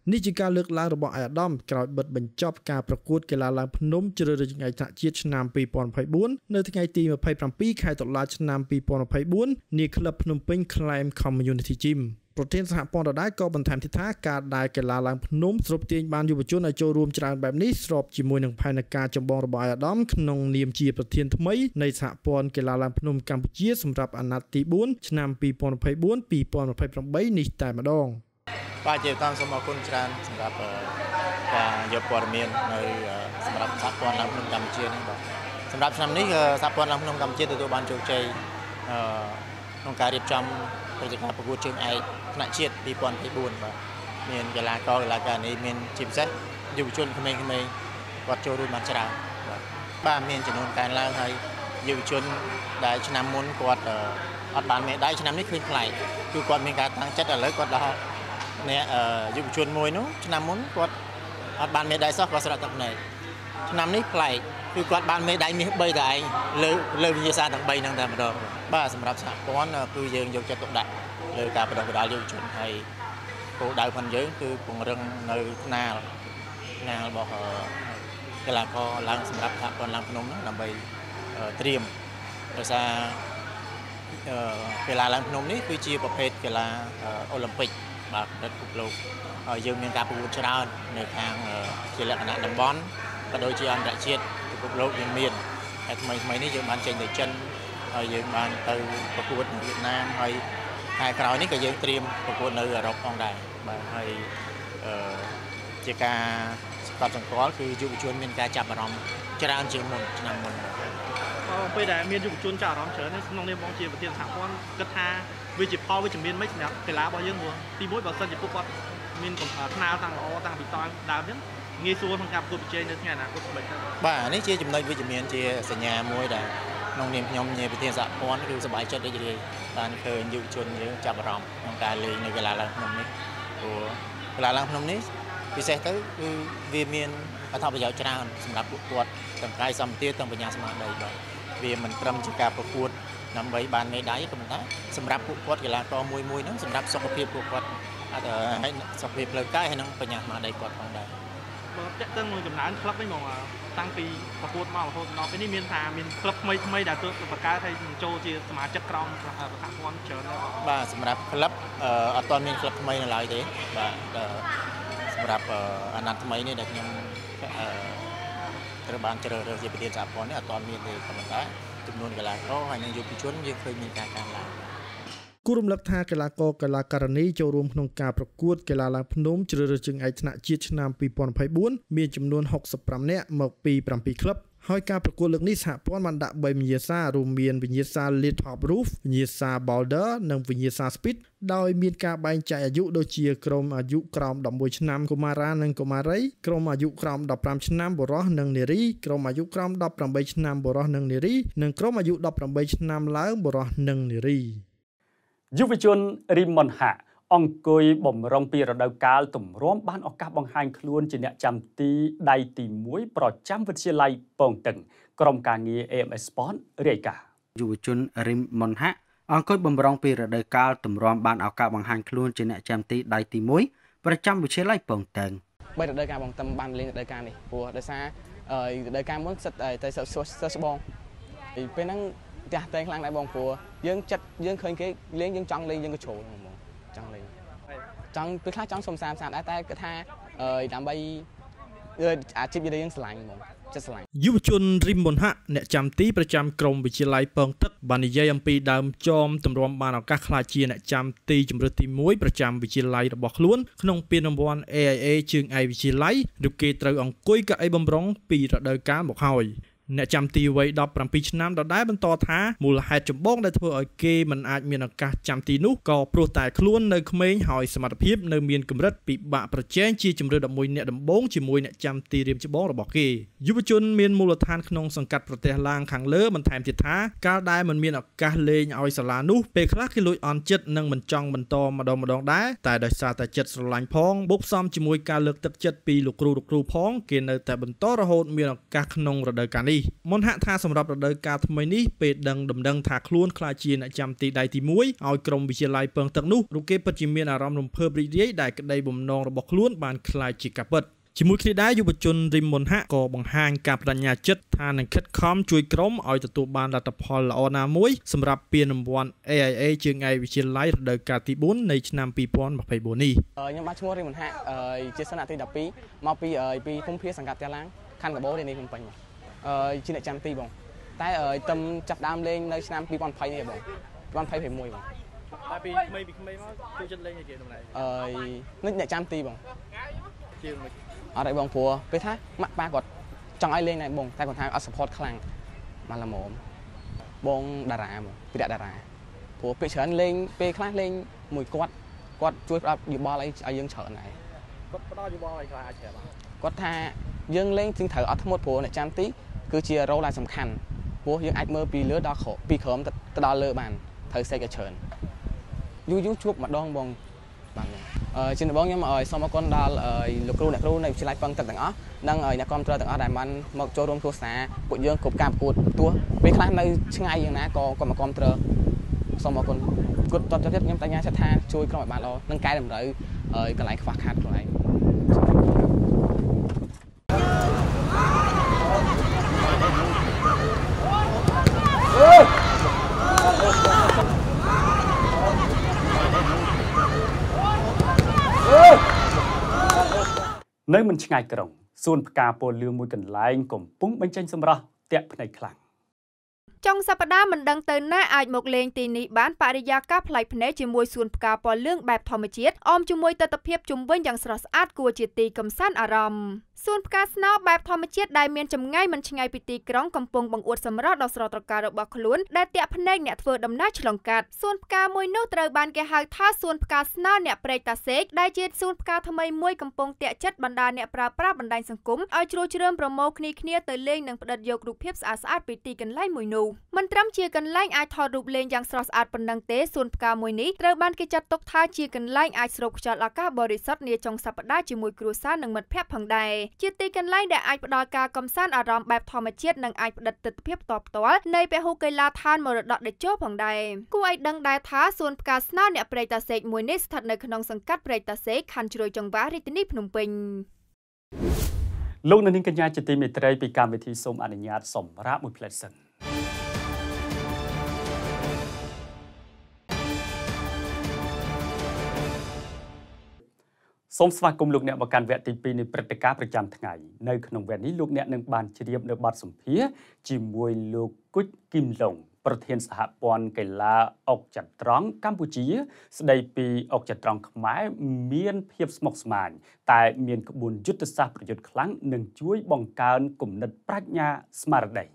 នេះជាការលើកឡើងរបស់អាយដាមក្រោយបិទបញ្ចប់ការប្រកួតកីឡាឡើងភ្នំជ្រើសរើសថ្ងៃថ្នាក់ជាតិឆ្នាំពីរពាន់ยี่สิบสี่នៅថ្ងៃទីยี่สิบเจ็ดខែតុលាឆ្នាំពីរពាន់ยี่สิบสี่នាក្លឹបភ្នំពេញ Climb Community Gym ប្រធានសហព័ន្ធដដែលក៏បន្ថែមទៀតថាការដែលកីឡាឡើងភ្នំស្រូបទាញបានយុវជនឲ្យចូលរួមច្រើនបែបនេះស្របជាមួយនឹងផែនការចម្បងរបស់អាយដាមក្នុងនាមជាប្រធានថ្មីនៃសហព័ន្ធកីឡាឡើងភ្នំកម្ពុជាសម្រាប់អាណត្តិទីbốnឆ្នាំពីរពាន់ยี่สิบสี่ ពីរពាន់ยี่สิบแปดនេះតែម្ដងបាទជាតាមសូមអរគុណច្រើនសម្រាប់ការយកព័ត៌មាននៅសម្រាប់សហព័ន្ធឡើងភ្នំកម្ពុជានេះបាទសម្រាប់ឆ្នាំនេះសហព័ន្ធឡើងភ្នំកម្ពុជាទទួលបានជោគជ័យក្នុងការរៀបចំព្រឹត្តិការណ៍ប្រកួតជើងឯកថ្នាក់ជាតិពីរពាន់ยี่สิบสี่បាទមានកីឡាករកីឡាការិនីមានជាពិសេសយុវជនក្មេងៗគាត់ចូលរួមបានច្រើនបាទបាទមានចំនួនកើនឡើងហើយយុវជនដែលឆ្នាំមុនគាត់អត់បានមេដាយឆ្នាំនេះឃើញប្លែកគឺគាត់មានការតាំងចិត្តឥឡូវគាត់ដល់អ្នកយុវជនមួយនោះឆ្នាំមុនគាត់អត់បានមេដាយសោះគាត់ស្រក់ទឹកភ្នែកឆ្នាំនេះប្លែកគឺគាត់បានមេដាយមាសបីតែឯងលើលើវិញ្ញាសាទាំងបីហ្នឹងតែម្ដងបាទសម្រាប់សហព័ន្ធគឺយើងយកចិត្តទុកដាក់លើការបណ្ដុះបណ្ដាលយុវជនហើយគោលដៅរបស់យើងគឺពង្រឹងនៅថ្នាលថ្នាលរបស់កីឡាករឡើងសម្រាប់សហព័ន្ធឡើងភ្នំហ្នឹងដើម្បីត្រៀមដោយសារកីឡាឡើងភ្នំនេះគឺជាប្រភេទកីឡាអូឡ িম্প ិកបាទប្រភេទពិភពលោកហើយយើងមានការប្រកួតច្រើននៅខាងជាលក្ខណៈតំបន់ក៏ដូចជាអន្តរជាតិពិភពលោកយើងមានហើយថ្មីថ្មីនេះយើងបានចេញទៅចិនហើយយើងបានទៅប្រកួតនៅវៀតណាមហើយខែក្រោយនេះក៏យើងត្រៀមប្រកួតនៅអឺរ៉ុបផងដែរបាទហើយជាការស្គាល់សង្កល់គឺយុវជនមានការចាប់អារម្មណ៍ច្រើនជាងមុនឆ្នាំមុនពេលដែលមានយុវជនចាប់អារម្មណ៍ច្រើនក្នុងនាមបងជាប្រធានសហព័ន្ធគិតថាវាជាផលវិជ្ជមានមិនសម្រាប់កីឡារបស់យើងព្រោះទីមួយបើសិនជាពួកគាត់មានថ្នាលតាំងល្អតាំងពីតដើមអញ្ចឹងងាយស្រួលក្នុងការប្រកួតប្រជែងនៅថ្ងៃអនាគតស្បែកទៅបាទនេះជាចំណុចវិជ្ជមានជាសញ្ញាមួយដែលក្នុងនាមខ្ញុំជាប្រធានសហព័ន្ធគឺសប្បាយចិត្តរីករាយបានឃើញយុវជនយើងចាប់អារម្មណ៍ក្នុងការលេងនៅកីឡាឡើងភ្នំនេះព្រោះកីឡាឡើងភ្នំនេះពិសេសទៅគឺវាមានអត្ថប្រយោជន៍ច្រើនសម្រាប់ពួកគាត់ទាំងកាយសម្បទាទាំងបញ្ញាស្មារតីបាទវាមិនត្រឹមជាការប្រកួតដើម្បីបានមេដាយក៏ប៉ុន្តែសម្រាប់ពួកគាត់កីឡាករមួយមួយហ្នឹងសម្រាប់សុខភាពពួកគាត់ហើយសុខភាពផ្លូវកាយហើយនិងបញ្ញាស្មារតីគាត់ផងដែរបើតាក់ទងនឹងចំណានក្លឹបវិញហ្មងតាំងពីប្រកួតមករហូតដល់ពេលនេះមានថាមានក្លឹបថ្មីថ្មីដែលទើបបង្កើតហើយចូលជាសមាជិកក្រមសហព័ន្ធច្រើនបាទសម្រាប់ក្លឹបអត់ទាន់មានក្លឹបថ្មីនៅឡើយទេបាទសម្រាប់អាណត្តិថ្មីនេះដែលខ្ញុំត្រូវបានជ្រើសរើសជាប្រធានសហព័ន្ធនេះអត់ទាន់មានទេក៏ប៉ុន្តែចំនួនកីឡាករហើយនិងយុវជនយើងឃើញមានការកើនឡើងគូរំលឹកថាកីឡាករកីឡាការិនីចូលរួមក្នុងការប្រកួតកីឡាឡើងភ្នំជ្រើសរើសជើងឯកថ្នាក់ជាតិឆ្នាំពីរពាន់ยี่สิบสี่មានចំនួនหกสิบห้าនាក់មកពីเจ็ดក្លឹបហើយការប្រកួតលើកនេះសហព័ន្ធបានដាក់បីវិញ្ញាសារួមមានវិញ្ញាសា Lead Top Roof វិញ្ញាសា Boulder និងវិញ្ញាសា Speed ដោយមានការបែងចែកអាយុដូចជាក្រុមអាយុក្រោម十一ឆ្នាំកុមារានិងកុមារីក្រុមអាយុក្រោម十五ឆ្នាំបុរសនិងនារីក្រុមអាយុក្រោម十八ឆ្នាំបុរសនិងនារីនិងក្រុមអាយុ十八ឆ្នាំឡើងបុរសនិងនារីយុវជនរីមុនហាអង្គុយបំរុងពីរដូវកាលទម្រាំបានឱកាសបង្ហាញខ្លួនជាអ្នកចាំទីដៃទីមួយប្រចាំវិទ្យាល័យពងតឹងក្រុមការងារ เอ เอ็ม เอส Sport រាយការណ៍យុវជនរីមុនហាអង្គុយបំរុងពីរដូវកាលទម្រាំបានឱកាសបង្ហាញខ្លួនជាអ្នកចាំទីដៃទីមួយប្រចាំវិទ្យាល័យពងតឹងបីរដូវកាលបងតំបានលេងរដូវកាលនេះព្រោះដោយសាររដូវកាលមុនសិតតែសិស្សស្បងពេលហ្នឹងផ្ទះតែខ្លាំងដែរបងព្រោះយើងចិត្តយើងឃើញគេលេងយើងចង់លេងយើងក៏ចូលហ្មងចង់លេងចង់ពេលខ្លះចង់សុំសាមសាមដែរតែគាត់ថាដើម្បីអាជីពយើងស្រឡាញ់ហ្មងចិត្តស្រឡាញ់យុវជនរីមុនហាអ្នកចាំទីប្រចាំក្រុមវិទ្យាល័យពងទឹកបាននិយាយអំពីដើមចមទម្រាំបានឱកាសក្លាយជាអ្នកចាំទីជម្រើសទីមួយប្រចាំវិទ្យាល័យរបស់ខ្លួនក្នុងពានរង្វាន់ เอ ไอ เอ ជើងឯកវិទ្យាល័យឬគេត្រូវអង្គុយកៅអីបំរុងពីរដូវកាលមកហើយអ្នកចាំទីវ័យដប់ប្រាំពីរឆ្នាំដដែលបន្តថាមូលហេតុចម្បងដែលធ្វើឲ្យគេមិនអាចមានឱកាសចាំទីនោះក៏ព្រោះតែខ្លួននៅក្មេងហើយសមត្ថភាពនៅមានកម្រិតពិបាកប្រជែងជាជំរឿន十一អ្នកដំបូងជាមួយអ្នកចាំទីរៀមច្បងរបស់គេយុវជនមានមូលដ្ឋានក្នុងសង្កាត់ប្រទេសឡាងខាងលើបន្ថែមទៀតថាកាលដែលមិនមានឱកាសលេងឲ្យសាលានោះពេលខ្លះគេលួចអន់ចិត្តនិងមិនចង់បន្តម្ដងម្ដងដែរតែដោយសារតែចិត្តស្រឡាញ់ផងបូកផ្សំជាមួយការលើកទឹកចិត្តពីលោកគ្រូលោកគ្រូផងគេនៅតែបន្តរហូតមានឱកាសក្នុងរដូវកាលនេះនេះមុនហាក់ថាសម្រាប់រដូវកាលថ្មីនេះពេលដឹងដំណឹងថាខ្លួនខ្លាចជាអ្នកចាំទីដៃទីមួយឲ្យក្រុមវិទ្យាល័យពងទឹកនោះរូគេពិតជាមានអារម្មណ៍រំភើបរីករាយដែលក្តីបំណងរបស់ខ្លួនបានខ្លាចជាការពិតជាមួយគ្នាដែរយុវជនរិមមុនហាក់ក៏បង្ហាញការបដិញ្ញាចិត្តថានឹងខិតខំជួយក្រុមឲ្យទទួលបានលទ្ធផលល្អណាមួយសម្រាប់ពានរង្វាន់ A I A ជើងឯកវិទ្យាល័យរដូវកាលទីបួននៃឆ្នាំពីរពាន់ម្ភៃបួននេះខ្ញុំបានឈ្មោះរិមមុនហាក់ជាសិស្សទីដប់ពីរមកពីពីភូមិភាគសង្កាត់ផ្ទះឡាងខណ្ឌកបោនេះភ្នំពេញបងជាអ្នកចាំទីបងតែទំចាប់ដើមលេងនៅឆ្នាំពីរពាន់ម្ភៃនេះបងពីរពាន់ម្ភៃមួយបងតែពីក្មេងពីក្មេងមកចូលចិត្តលេងឲ្យជាតំណែងអឺនេះអ្នកចាំទីបងជាមិនអត់ឲ្យបងព្រោះពេលថាម៉ាក់ប៉ាគាត់ចង់ឲ្យលេងដែរបងតែគាត់ថាអត់ support ខ្លាំងបានល្មមបងតារាហ្មងពីតារាព្រោះពេលច្រើនលេងពេលខ្លះលេងមួយគាត់គាត់ជួយផ្ដល់យោបល់ឲ្យឲ្យយើងច្រើនដែរគាត់ផ្ដល់យោបល់ឲ្យខ្លះអាចច្រើនគាត់ថាយើងលេងจึงត្រូវអត់ធ្មត់ព្រោះអ្នកចាំទីគឺជារ៉ូលដែលសំខាន់ព្រោះយើងអាចមើលពីលើដល់ក្រោមពីក្រោមទៅដល់លើបានត្រូវសេកឲ្យច្រើនយូរយូរជួបម្ដងបងបានអឺជាដំបូងខ្ញុំឲ្យសូមអរគុណដល់លោកគ្រូអ្នកគ្រូនៃវិទ្យាល័យពងទឹកទាំងអស់និងអ្នកគ្រប់គ្រងទាំងអស់ដែលបានមកចូលរួមទស្សនាពួកយើងគ្រប់ការប្រកួតទោះពេលខ្លះនៅឆ្ងាយយ៉ាងណាក៏ក៏មកគ្រប់គ្រងសូមអរគុណគាត់តបទៀតខ្ញុំបញ្ញាចិត្តថាជួយក្រុមឲ្យបានល្អនិងកែតម្រូវកន្លែងខ្វះខាតខ្លួនឯងនៅមិនឆ្ងាយក្រុងសួនផ្កាពណ៌លឿងមួយកន្លែងកំពុងបញ្ចេញសម្រស់ទាក់ភ្នែកខ្លាំងចុងសប្តាហ៍មិនដឹងទៅណាអាចមកលេងទីនេះបានបរិយាកាសប្លែកភ្នែកជាមួយសួនផ្កាពណ៌លឿងបែបធម្មជាតិអមជាមួយទិដ្ឋភាពជុំវិញយ៉ាងស្រស់ស្អាតគួរជាទីកំសាន្តអារម្មណ៍សួនផ្កាស្នោបែបធម្មជាតិដែលមានចម្ងាយមិនឆ្ងាយពីទីក្រុងកំពុងបង្អួតសម្រស់ដ៏ស្រស់ត្រកាលរបស់ខ្លួនដែលទាក់ភ្នែកអ្នកធ្វើដំណើរឆ្លងកាត់សួនផ្កាមួយនោះត្រូវបានគេហៅថាសួនផ្កាស្នោអ្នកព្រែកតាសេកដែលជាសួនផ្កាថ្មីមួយកំពុងទាក់ចិត្តបណ្ដាអ្នកប្រើប្រាស់បណ្ដាញសង្គមឲ្យជ្រួលជ្រើមប្រមូលគ្នាគ្នាទៅលេងនិងផ្ដិតយករូបភាពស្អាតស្អាតពីទីកន្លែងមួយនោះមិនត្រឹមជាកន្លែងអាចថតរូបលេងយ៉ាងស្រស់ស្អាតប៉ុណ្ណឹងទេសួនផ្កាមួយនេះត្រូវបានគេចាត់ទុកថាជាកន្លែងអាចស្រូបខ្យល់អាកាសបរិសុទ្ធនាចុងសប្ដាហ៍ជាមួយគ្រួសារនិងមិត្តភ័ក្តិផងដែរជាទីកន្លែងដែលអាចផ្ដល់ការកំសាន្តអារម្មណ៍បែបធម្មជាតិនិងអាចផ្ដិតទិដ្ឋភាពផ្ទាល់ផ្ទាល់នៃពហុកីឡដ្ឋានមរតកតេជោផងដែរគួរឲ្យដឹងដែរថាសួនផ្កាស្នោអ្នកព្រែកតាសេកមួយនេះស្ថិតនៅក្នុងសង្កាត់ព្រែកតាសេកខណ្ឌជ្រោយចង្វាររាជធានីភ្នំពេញលោកនាងកញ្ញាជាទីមេត្រីពីកម្មវិធីសូមអនុញ្ញាតសម្រាប់មួយផ្លែសិនសូមស្វាគមន៍លោកអ្នកមកកាន់វគ្គទីពីរនៃព្រឹត្តិការណ៍ប្រចាំថ្ងៃនៅក្នុងវគ្គនេះលោកអ្នកនឹងបានជ្រាបនៅបទសម្ភាសន៍ជាមួយលោកគុជគីមឡុងប្រធានសហព័ន្ធកីឡាអុកចត្រង្គកម្ពុជាស្ដីពីអុកចត្រង្គខ្មែរមានភាពស្មុគស្មាញតែមានក្បួនយុទ្ធសាស្ត្រប្រយុទ្ធខ្លាំងនិងជួយបង្កើនគំនិតប្រាជ្ញាស្មារតី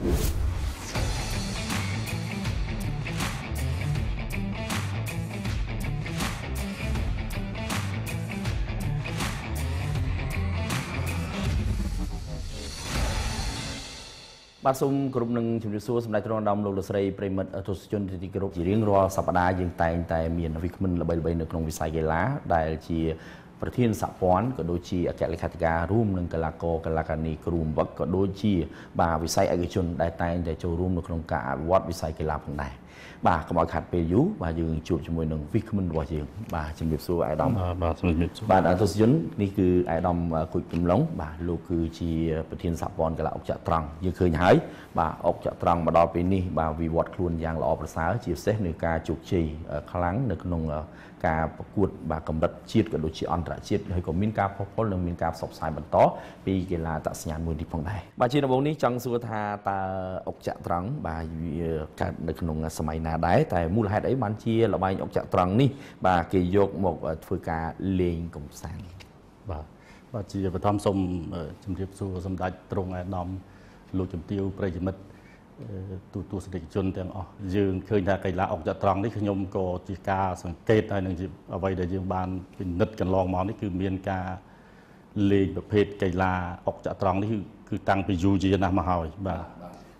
បាទសូមគោរពនឹងជំរាបសួរសម្ដេចទ្រង់អាដាមលោកលោកស្រីប្រិមិត្តទស្សនិកជនទីគោរពជារៀងរាល់សប្តាហ៍យើងតែងតែមានវិក្កាមល្បីៗនៅក្នុងវិស័យកីឡាដែលជាប្រធានសហព័ន្ធក៏ដូចជាអគ្គលេខាធិការរួមនឹងកីឡាករកីឡាការិនីគ្រូបង្វឹកក៏ដូចជាបាទវិស័យឯកជនដែលតែងតែចូលរួមនៅក្នុងការអភិវឌ្ឍវិស័យកីឡាផងដែរបាទកុំឲ្យខាត់ពេលយូរបាទយើងជួបជាមួយនឹងវិក្កាមរបស់យើងបាទជំរាបសួរអាយដាមបាទជំរាបសួរបាទទស្សនិកជននេះគឺអាយដាមគុជគំឡុងបាទលោកគឺជាប្រធានសហព័ន្ធកីឡាអុកចត្រង្គយើងឃើញហើយបាទអុកចត្រង្គមកដល់ពេលនេះបាទវិវត្តខ្លួនយ៉ាងល្អប្រសើរជាពិសេសនៅការជោគជ័យខ្លាំងនៅក្នុងការប្រកួតបាទកម្រិតជាតិក៏ដូចជាអន្តរជាតិហើយក៏មានការផុសផុលនិងមានការផ្សព្វផ្សាយបន្តពីកីឡាអត្តសញ្ញាណមួយនេះផងដែរបាទជាដំបូងនេះចង់សួរថាតើអុកចត្រង្គបាទវាកើតនៅក្នុងសម័យណាដែរតែមូលហេតុអីបានជាល្បែងអុកចត្រង្គនេះបាទគេយកមកធ្វើការលេងកម្សាន្តបាទបាទជាបឋមសូមជម្រាបសួរសម្ដេចទ្រង់អាដាមលោកជំទាវប្រិយមិត្តទូទស្សនិកជនទាំងអស់យើងឃើញថាកីឡាអុកចត្រង្គនេះខ្ញុំក៏ជាការសង្កេតហើយនឹងជាអ្វីដែលយើងបានពិនិត្យកន្លងមកនេះគឺមានការលេងប្រភេទកីឡាអុកចត្រង្គនេះគឺតាំងពីយូរយារណាស់មកហើយបាទ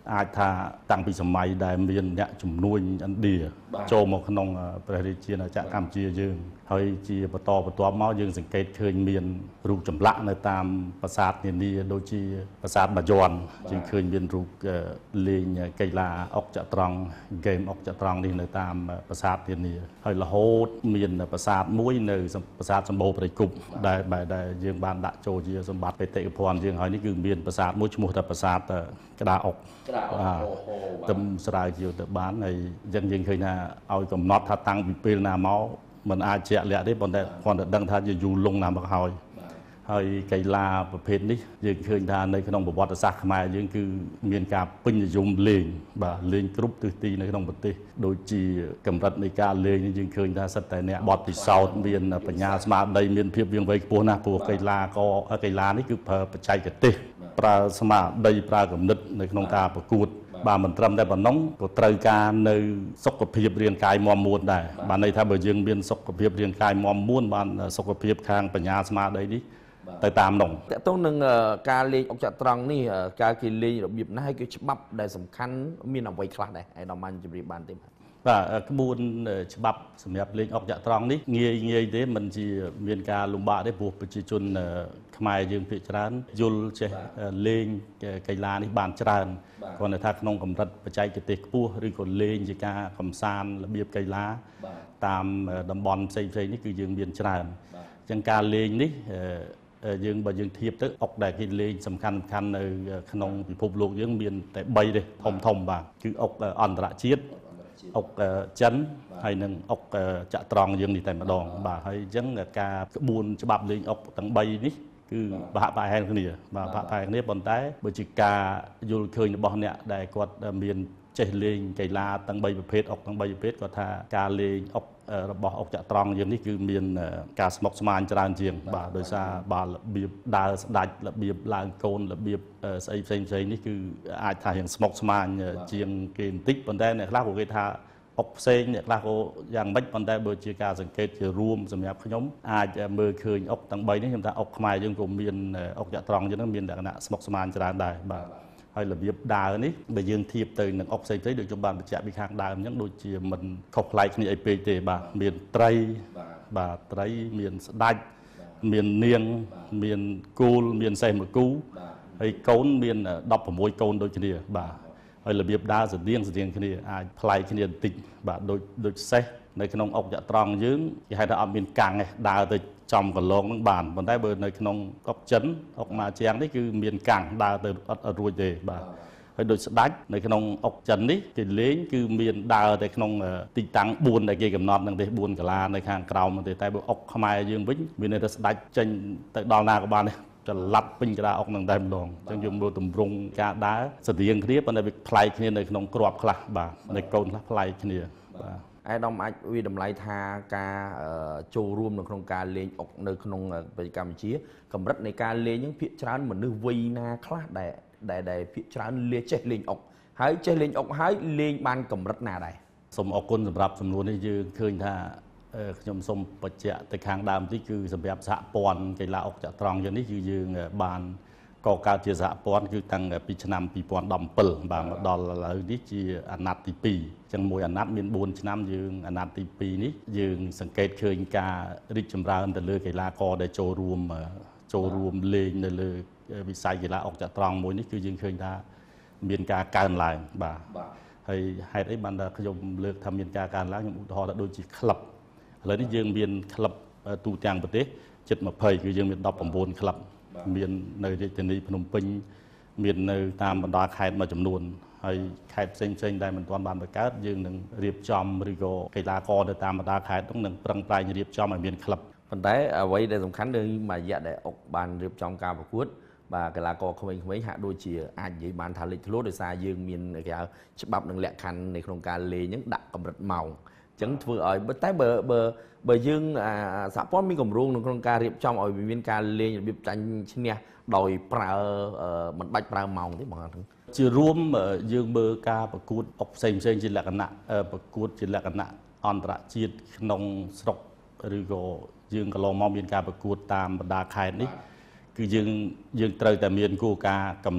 អាចថាតាំងពីសម័យដែលមានអ្នកជំនួញឥណ្ឌាចូលមកក្នុងព្រះរាជាណាចក្រកម្ពុជាយើងហើយជាបន្តបន្ទាប់មកយើងសង្កេតឃើញមានរូបចម្លាក់នៅតាមប្រាសាទនានាដូចជាប្រាសាទបាយ័នយើងឃើញមានរូបលេងកីឡាអុកចត្រង្គហ្គេមអុកចត្រង្គនេះនៅតាមប្រាសាទនានាហើយរហូតមានប្រាសាទមួយនៅប្រាសាទសម្បូរព្រៃគុកដែលដែលយើងបានដាក់ចូលជាសម្បត្តិបេតិកភណ្ឌយើងហើយនេះគឺមានប្រាសាទមួយឈ្មោះថាប្រាសាទក្តារអុកបាទទំស្រាវជ្រាវទៅបានហើយអញ្ចឹងយើងឃើញថាឲ្យកំណត់ថាតាំងពីពេលណាមកมันអាចជាក់លាក់ទេប៉ុន្តែគាត់តែដឹងថាជាយូរលង់ណាស់មកហើយហើយកីឡាប្រភេទនេះយើងឃើញថានៅក្នុងប្រវត្តិសាស្ត្រខ្មែរយើងគឺមានការពេញនិយមលេងបាទលេងគ្រប់ទិសទីនៅក្នុងប្រទេសដូចជាកម្រិតនៃការលេងយើងឃើញថាសិតតែអ្នកបទពិសោធន៍មានបញ្ញាស្មារតីមានភាពវាងវៃខ្ពស់ណាស់ព្រោះកីឡាក៏កីឡានេះគឺប្រើបច្ចេកទេសប្រើស្មារតីប្រើគំនិតនៅក្នុងការប្រកួតបាទមិនត្រឹមតែប៉ុណ្ណោះក៏ត្រូវការនៅសុខភាពរាងកាយមាំមួនដែរបាទន័យថាបើយើងមានសុខភាពរាងកាយមាំមួនបានសុខភាពខាងបញ្ញាស្មារតីនេះទៅតាមនោះតើតោះនឹងការលេងអុកចត្រង្គនេះការគេលេងរបៀបណាហើយគឺច្បាប់ដែលសំខាន់មានអ្វីខ្លះដែរឯកឧត្តមបានជម្រាបបានទេបាទក្បួនច្បាប់សម្រាប់លេងអុកចត្រង្គនេះងាយងាយទេមិនជាមានការលំបាកទេព្រោះប្រជាជនខ្មែរយើងភាគច្រើនយល់ចេះលេងកីឡានេះបានច្រើនគ្រាន់តែថាក្នុងកម្រិតបច្ចេកទេសខ្ពស់ឬក៏លេងជាការកំសាន្តរបៀបកីឡាតាមតំបន់ផ្សេងផ្សេងនេះគឺយើងមានច្រើនអញ្ចឹងការលេងនេះយើងបើយើងធៀបទៅអុកដែលគេលេងសំខាន់សំខាន់នៅក្នុងពិភពលោកយើងមានតែបីទេធំធំបាទគឺអុកអន្តរជាតិអុកចិនហើយនឹងអុកចត្រង្គយើងនេះតែម្ដងបាទហើយអញ្ចឹងការក្បួនច្បាប់លេងអុកទាំងបីនេះគឺប្រហាក់ប្រហែលគ្នាបាទប្រហាក់ប្រហែលគ្នាប៉ុន្តែបើជាការយល់ឃើញរបស់អ្នកដែលគាត់មានចេះលេងកីឡាទាំងបីប្រភេទអុកទាំងបីប្រភេទគាត់ថាការលេងអុករបស់អុកចត្រង្គយើងនេះគឺមានការស្មុគស្មាញច្រើនជាងបាទដោយសារបាទរបៀបដើរស្ដាច់របៀបឡើងកូនរបៀបស្អីផ្សេងផ្សេងនេះគឺអាចថាយ៉ាងស្មុគស្មាញជាងគេបន្តិចប៉ុន្តែអ្នកខ្លះក៏គេថាអុកផ្សេងអ្នកខ្លះក៏យ៉ាងម៉េចប៉ុន្តែបើជាការសង្កេតជារួមសម្រាប់ខ្ញុំអាចមើលឃើញអុកទាំងបីនេះខ្ញុំថាអុកខ្មែរយើងក៏មានអុកចត្រង្គយើងនឹងមានលក្ខណៈស្មុគស្មាញច្រើនដែរបាទហើយរបៀបដើរនេះបើយើងធៀបទៅនឹងអុកផ្សេងផ្សេងដូចខ្ញុំបានបញ្ជាក់ពីខាងដើមអញ្ចឹងដូចជាមិនខុសប្លែកគ្នាអីពេកទេបាទមានត្រីបាទត្រីមានស្ដាច់មាននាងមានគោលមានសេះមួយគូហើយកូនមានដប់៦កូនដូចគ្នាបាទហើយរបៀបដើរស្តៀងស្តៀងគ្នាអាចប្លែកគ្នាបន្តិចបាទដូចដូចសេះនៅក្នុងអុកចត្រង្គយើងគេហៅថាអត់មានកាំងទេដើរទៅចំកន្លងនឹងបានប៉ុន្តែបើនៅក្នុងអុកចិនអុកម៉ាជាងនេះគឺមានកាំងដើរទៅអត់រួចទេបាទហើយដូចស្ដាច់នៅក្នុងអុកចិននេះគេលេងគឺមានដើរតែក្នុងទីតាំងបួនដែលគេកំណត់នឹងទេបួនកាឡានៅខាងក្រោមទេតែបើអុកខ្មែរយើងវិញមានតែស្ដាច់ចេញទៅដល់ណាក៏បានដែរចល័តពេញក្តារអុកនឹងតែម្ដងអញ្ចឹងយើងមើលទម្រង់ការដើរស្តៀងគ្នាប៉ុន្តែវាប្លែកគ្នានៅក្នុងក្របខ្លះបាទនៅកូនខ្លះប្លែកគ្នាបាទអាយដាមអាចវិតម្លៃថាការចូលរួមនៅក្នុងការលេងអុកនៅក្នុងប្រទេសកម្ពុជាកម្រិតនៃការលេងហ្នឹងភាគច្រើនមនុស្សវ័យណាខ្លះដែលដែលដែលភាគច្រើនលេងចេះលេងអុកហើយចេះលេងអុកហើយលេងបានកម្រិតណាដែរសូមអរគុណសម្រាប់សំណួរនេះយើងឃើញថាខ្ញុំសូមបញ្ជាក់ទៅខាងដើមទីគឺសម្រាប់សហព័ន្ធកីឡាអុកចត្រង្គយ៉ាងនេះគឺយើងបានកកើតជាសហព័ន្ធគឺតាំងពីឆ្នាំពីរពាន់ដប់bảyបាទមកដល់ឥឡូវនេះជាអាណត្តិទីពីរអញ្ចឹងមួយអាណត្តិមានបួនឆ្នាំយើងអាណត្តិទីពីរនេះយើងសង្កេតឃើញការរីកចម្រើនទៅលើកីឡាករដែលចូលរួមចូលរួមលេងនៅលើវិស័យកីឡាអុកចត្រង្គមួយនេះគឺយើងឃើញថាមានការកើនឡើងបាទហើយហេតុអីបានតែខ្ញុំលើកថាមានការកើនឡើងខ្ញុំឧទាហរណ៍ថាដូចជាក្លឹបឥឡូវនេះយើងមានក្លឹបទូទាំងប្រទេសជិតยี่สิบគឺយើងមានដប់៩ក្លឹបមាននៅរាជធានីភ្នំពេញមាននៅតាមបណ្ដាខេត្តមួយចំនួនហើយខេត្តផ្សេងផ្សេងដែលមិនទាន់បានបង្កើតយើងនឹងរៀបចំឬក៏កីឡាករនៅតាមបណ្ដាខេត្តនោះនឹងប្រឹងប្រែងរៀបចំឲ្យមានក្លឹបប៉ុន្តែអ្វីដែលសំខាន់គឺមួយរយៈដែលអុកបានរៀបចំការប្រកួតបាទកីឡាករក្មេងៗហាក់ដូចជាអាចនិយាយបានថាលេចធ្លោដោយសារយើងមានគេហៅច្បាប់និងលក្ខខណ្ឌនៅក្នុងការលេងហ្នឹងដាក់កម្រិតម៉ោងអញ្ចឹងធ្វើឲ្យតែបើបើបើយើងសហព័ន្ធមានគម្រោងក្នុងការរៀបចំឲ្យមានការលេងរបៀបចាញ់ឈ្នះដោយប្រើមិនបាច់ប្រើម៉ោងទេបងហ្នឹងជារួមយើងមើលការប្រកួតអុកផ្សេងផ្សេងជាលក្ខណៈប្រកួតជាលក្ខណៈអន្តរជាតិក្នុងស្រុកឬក៏យើងកន្លងមកមានការប្រកួតតាមបណ្ដាខេត្តនេះគឺយើងយើងត្រូវតែមានគោលការណ៍កំណត់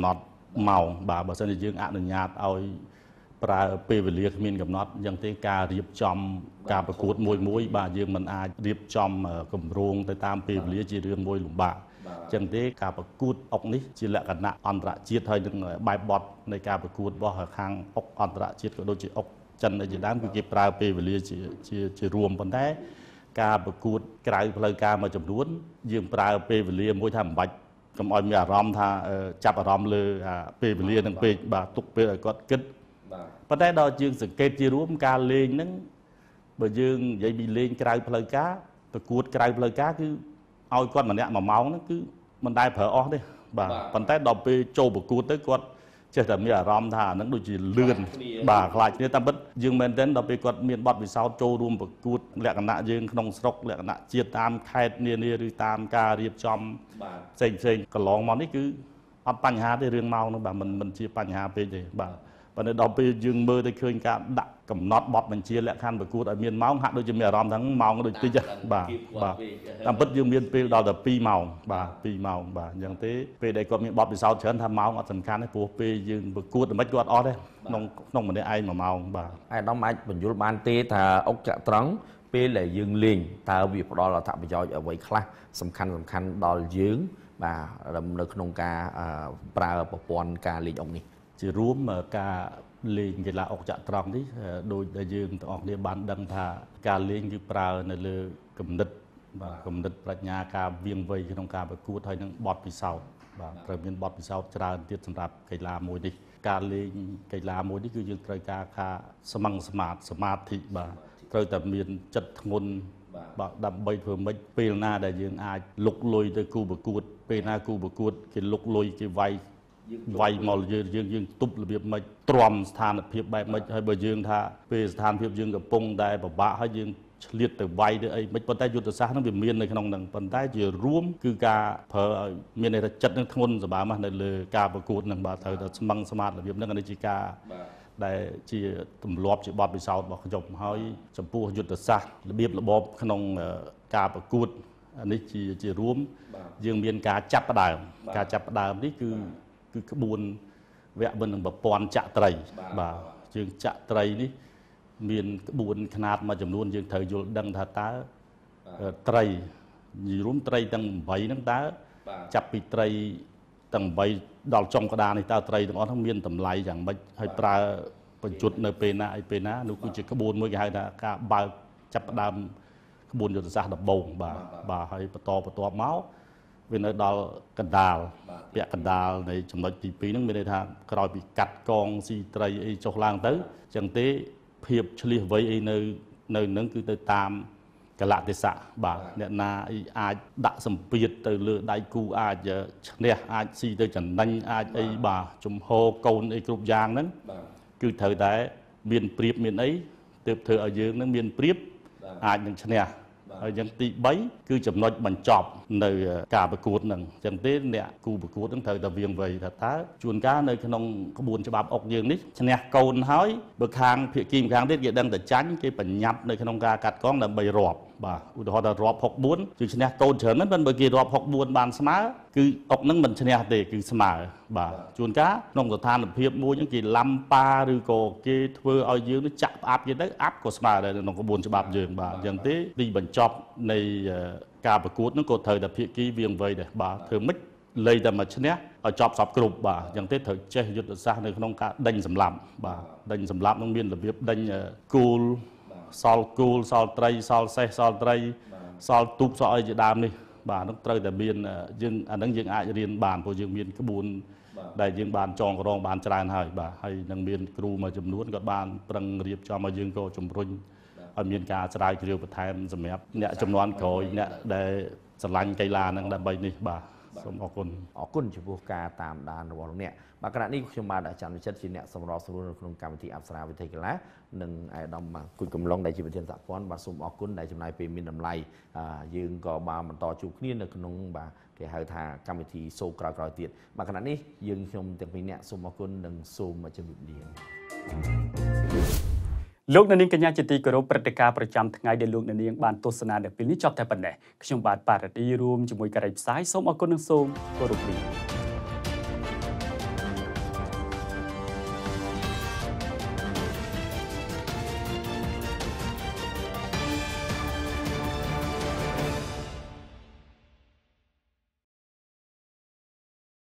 ម៉ោងបាទបើសិនជាយើងអនុញ្ញាតឲ្យប្រើពេលវេលាគ្មានកំណត់យ៉ាងទេការរៀបចំការប្រកួតមួយមួយបាទយើងមិនអាចរៀបចំគម្រោងទៅតាមពេលវេលាជារឿងមួយលំបាកចឹងទេការប្រកួតអុកនេះជាលក្ខណៈអន្តរជាតិហើយនឹងបែបបទនៃការប្រកួតរបស់ខាងអុកអន្តរជាតិក៏ដូចជាអុកចិនជាដើមគឺគេប្រើពេលវេលាជាជាជារួមប៉ុន្តែការប្រកួតក្រៅផ្លូវការមួយចំនួនយើងប្រើពេលវេលាមួយថាមិនបាច់កុំឲ្យមានអារម្មណ៍ថាចាប់អារម្មណ៍លើពេលវេលានឹងពេកបាទទុកពេលឲ្យគាត់គិតប៉ុន្តែដល់យើងសង្កេតជារួមការលេងហ្នឹងបើយើងនិយាយពីលេងក្រៅផ្លូវការប្រកួតក្រៅផ្លូវការគឺឲ្យគាត់ម្នាក់មួយម៉ោងហ្នឹងគឺមិនដែលប្រើអស់ទេបាទប៉ុន្តែដល់ពេលចូលប្រកួតទៅគាត់ចេះតែមានអារម្មណ៍ថាអាហ្នឹងដូចជាលឿនបាទខ្លាចគ្នាតាមពិតយើងមែនទែនដល់ពេលគាត់មានបទពិសោធន៍ចូលរួមប្រកួតលក្ខណៈយើងក្នុងស្រុកលក្ខណៈជាតិតាមខេត្តនានាឬតាមការរៀបចំផ្សេងផ្សេងកន្លងមកនេះគឺអត់បញ្ហាទេរឿងម៉ោងនោះបាទមិនមិនជាបញ្ហាពេកទេបាទប៉ុន្តែដល់ពេលយើងមើលទៅឃើញការដាក់កំណត់បទបញ្ជាលក្ខខណ្ឌប្រកួតឲ្យមានម៉ោងហាក់ដូចជាមានអារម្មណ៍ថាម៉ោងដូចតិចបាទបាទតាមពិតយើងមានពេលដល់តែពីរម៉ោងបាទពីរម៉ោងបាទអញ្ចឹងទេពេលដែលគាត់មានបទពិសោធន៍ច្រើនថាម៉ោងអត់សំខាន់ទេព្រោះពេលយើងប្រកួតមិនគាត់អត់ទេក្នុងក្នុងម្នាក់ឯងមួយម៉ោងបាទអាដាមអាចបញ្យល់បានទេថាអុកចត្រង្គពេលដែលយើងលេងតើវាផ្ដល់អត្ថប្រយោជន៍អ្វីខ្លះសំខាន់សំខាន់ដល់យើងបាទនៅក្នុងការប្រើប្រព័ន្ធការលេងអុកនេះជារួមការលេងកីឡាអុកចត្រង្គនេះដោយដែលយើងទាំងអស់គ្នាបានដឹងថាការលេងគឺប្រើនៅលើគំនិតបាទគំនិតប្រាជ្ញាការវាងវៃក្នុងការប្រកួតហើយនឹងបទពិសោធន៍បាទត្រូវមានបទពិសោធន៍ច្រើនទៀតសម្រាប់កីឡាមួយនេះការលេងកីឡាមួយនេះគឺយើងត្រូវការការស្មឹងស្មាតសមាធិបាទត្រូវតែមានចិត្តធ្ងន់បាទដើម្បីធ្វើម៉េចពេលណាដែលយើងអាចលុកលុយទៅគូប្រកួតពេលណាគូប្រកួតគេលុកលុយគេវាយវាយមកយើងយើងយើងទប់របៀបម៉េចទ្រាំស្ថានភាពបែបម៉េចហើយបើយើងថាពេលស្ថានភាពយើងកំពុងតែពិបាកហើយយើងឆ្លៀតទៅវាយទៅអីមិនប៉ុន្តែយុទ្ធសាស្ត្រហ្នឹងវាមាននៅក្នុងហ្នឹងប៉ុន្តែជារួមគឺការប្រើឲ្យមានន័យថាចិត្តនឹងធ្ងន់សម្បើមនៅលើការប្រកួតហ្នឹងបាទត្រូវតែស្មឹងស្មាតរបៀបហ្នឹងនេះជាការដែលជាទម្លាប់ជាបទពិសោធន៍របស់ខ្ញុំហើយចំពោះយុទ្ធសាស្ត្ររបៀបរបបក្នុងការប្រកួតនេះជាជារួមយើងមានការចាប់ផ្ដើមការចាប់ផ្ដើមនេះគឺគឺក្បួនវគ្គមិននឹងប្រព័ន្ធចត្រីបាទយើងចត្រីនេះមានក្បួនຂະຫນាតមួយចំនួនយើងត្រូវយល់ដឹងថាតើត្រីនិយាយរួមត្រីទាំងeightហ្នឹងតើចាប់ពីត្រីទាំងeightដល់ចុងក្តារនេះតើត្រីទាំងអស់ហ្នឹងមានតម្លៃយ៉ាងម៉េចហើយប្រើបញ្ជុតនៅពេលណាអីពេលណានោះគឺជាក្បួនមួយគេហៅថាការបើកចាប់ផ្ដើមក្បួនយុទ្ធសាស្ត្រដំបូងបាទបាទហើយបន្តបន្តមកវានៅដល់កណ្ដាលពាក់កណ្ដាលនៃចំណុចទីtwoហ្នឹងមានន័យថាក្រោយពីកាត់កងស៊ីត្រីអីចុះឡើងទៅអញ្ចឹងទេភាពឆ្លៀសវៃអីនៅនៅហ្នឹងគឺទៅតាមកលៈទេសៈបាទអ្នកណាអីអាចដាក់សម្ពាធទៅលើដៃគូអាចឈ្នះអាចស៊ីទៅចំណេញអាចអីបាទជំហរកូនអីគ្រប់យ៉ាងហ្នឹងគឺត្រូវតែមានព្រៀបមានអីទើបធ្វើឲ្យយើងនឹងមានព្រៀបអាចនឹងឈ្នះហើយយ៉ាងទីthreeគឺចំណុចបញ្ចប់នៅការប្រកួតហ្នឹងអញ្ចឹងទេអ្នកគូប្រកួតហ្នឹងត្រូវតែវាងវៃថាតើជួនកាលនៅក្នុងក្បួនច្បាប់អុកយើងនេះឈ្នះកូនហើយបើខាងភាគីម្ខាងទៀតគេដឹងតែចាញ់គេបញ្ញត្តិនៅក្នុងការកាត់កងដើម្បីរាប់បាទឧទាហរណ៍ថារាប់sixty-fourគឺឈ្នះកូនច្រើនហ្នឹងបើគេរាប់sixty-fourបានស្មើគឺអុកហ្នឹងមិនឈ្នះទេគឺស្មើបាទជួនកាលក្នុងស្ថានភាពមួយហ្នឹងគេឡំប៉ាឬក៏គេធ្វើឲ្យយើងនេះចាក់ផ្អាប់គេទៅអាប់ក៏ស្មើដែរក្នុងក្បួនច្បាប់យើងបាទអញ្ចឹងទេទីបញ្ចប់នៃការប្រកួតហ្នឹងក៏ត្រូវតែភាគីវាងវៃដែរបាទធ្វើម៉េចលៃតែមកឈ្នះឲ្យចប់សពគ្រប់បាទអញ្ចឹងទេត្រូវចេះយុទ្ធសាស្ត្រនៅក្នុងការដេញសម្លាប់បាទដេញសម្លាប់នឹងមានរបៀបដេញគូលសល់គូលសល់ត្រីសល់សេះសល់ត្រីសល់ទូកសល់អីជាដើមនេះបាទនោះត្រូវតែមានយើងអាហ្នឹងយើងអាចរៀនបានព្រោះយើងមានក្បួនដែលយើងបានចងក្រងបានច្រើនហើយបាទហើយនឹងមានគ្រូមួយចំនួនក៏បានប្រឹងរៀបចំឲ្យយើងក៏ជំរុញឲ្យមានការស្រាវជ្រាវបន្ថែមសម្រាប់អ្នកចំនួនក្រោយអ្នកដែលស្រឡាញ់កីឡាហ្នឹងដើម្បីនេះបាទសូមអរគុណអរគុណចំពោះការតាមដានរបស់លោកអ្នកបាទគណៈនេះខ្ញុំបាទអាចារ្យវិចិត្រជាអ្នកសម្របសម្រួលនៅក្នុងកម្មវិធីអប្សរាវិទ្យាកីឡានិងអាយដាមគុជកំឡុងដែលជាប្រធានសហព័ន្ធបាទសូមអរគុណដែលចំណាយពេលមានតម្លៃយើងក៏បានបន្តជួបគ្នានៅក្នុងបាទគេហៅថាកម្មវិធីសូក្រោយៗទៀតបាទគណៈនេះយើងខ្ញុំទាំងពីរអ្នកសូមអរគុណនិងសូមជម្រាបលាលោកអ្នកនាងកញ្ញាជាទីគោរពព្រឹត្តិការណ៍ប្រចាំថ្ងៃដែលលោកអ្នកនាងបានទស្សនានៅពេលនេះចប់តែប៉ុណ្ណេះខ្ញុំបាទបាទរ៉ាឌីរួមជាមួយការីផ្សាយសូមអរគុណនិងសូមគោរពលា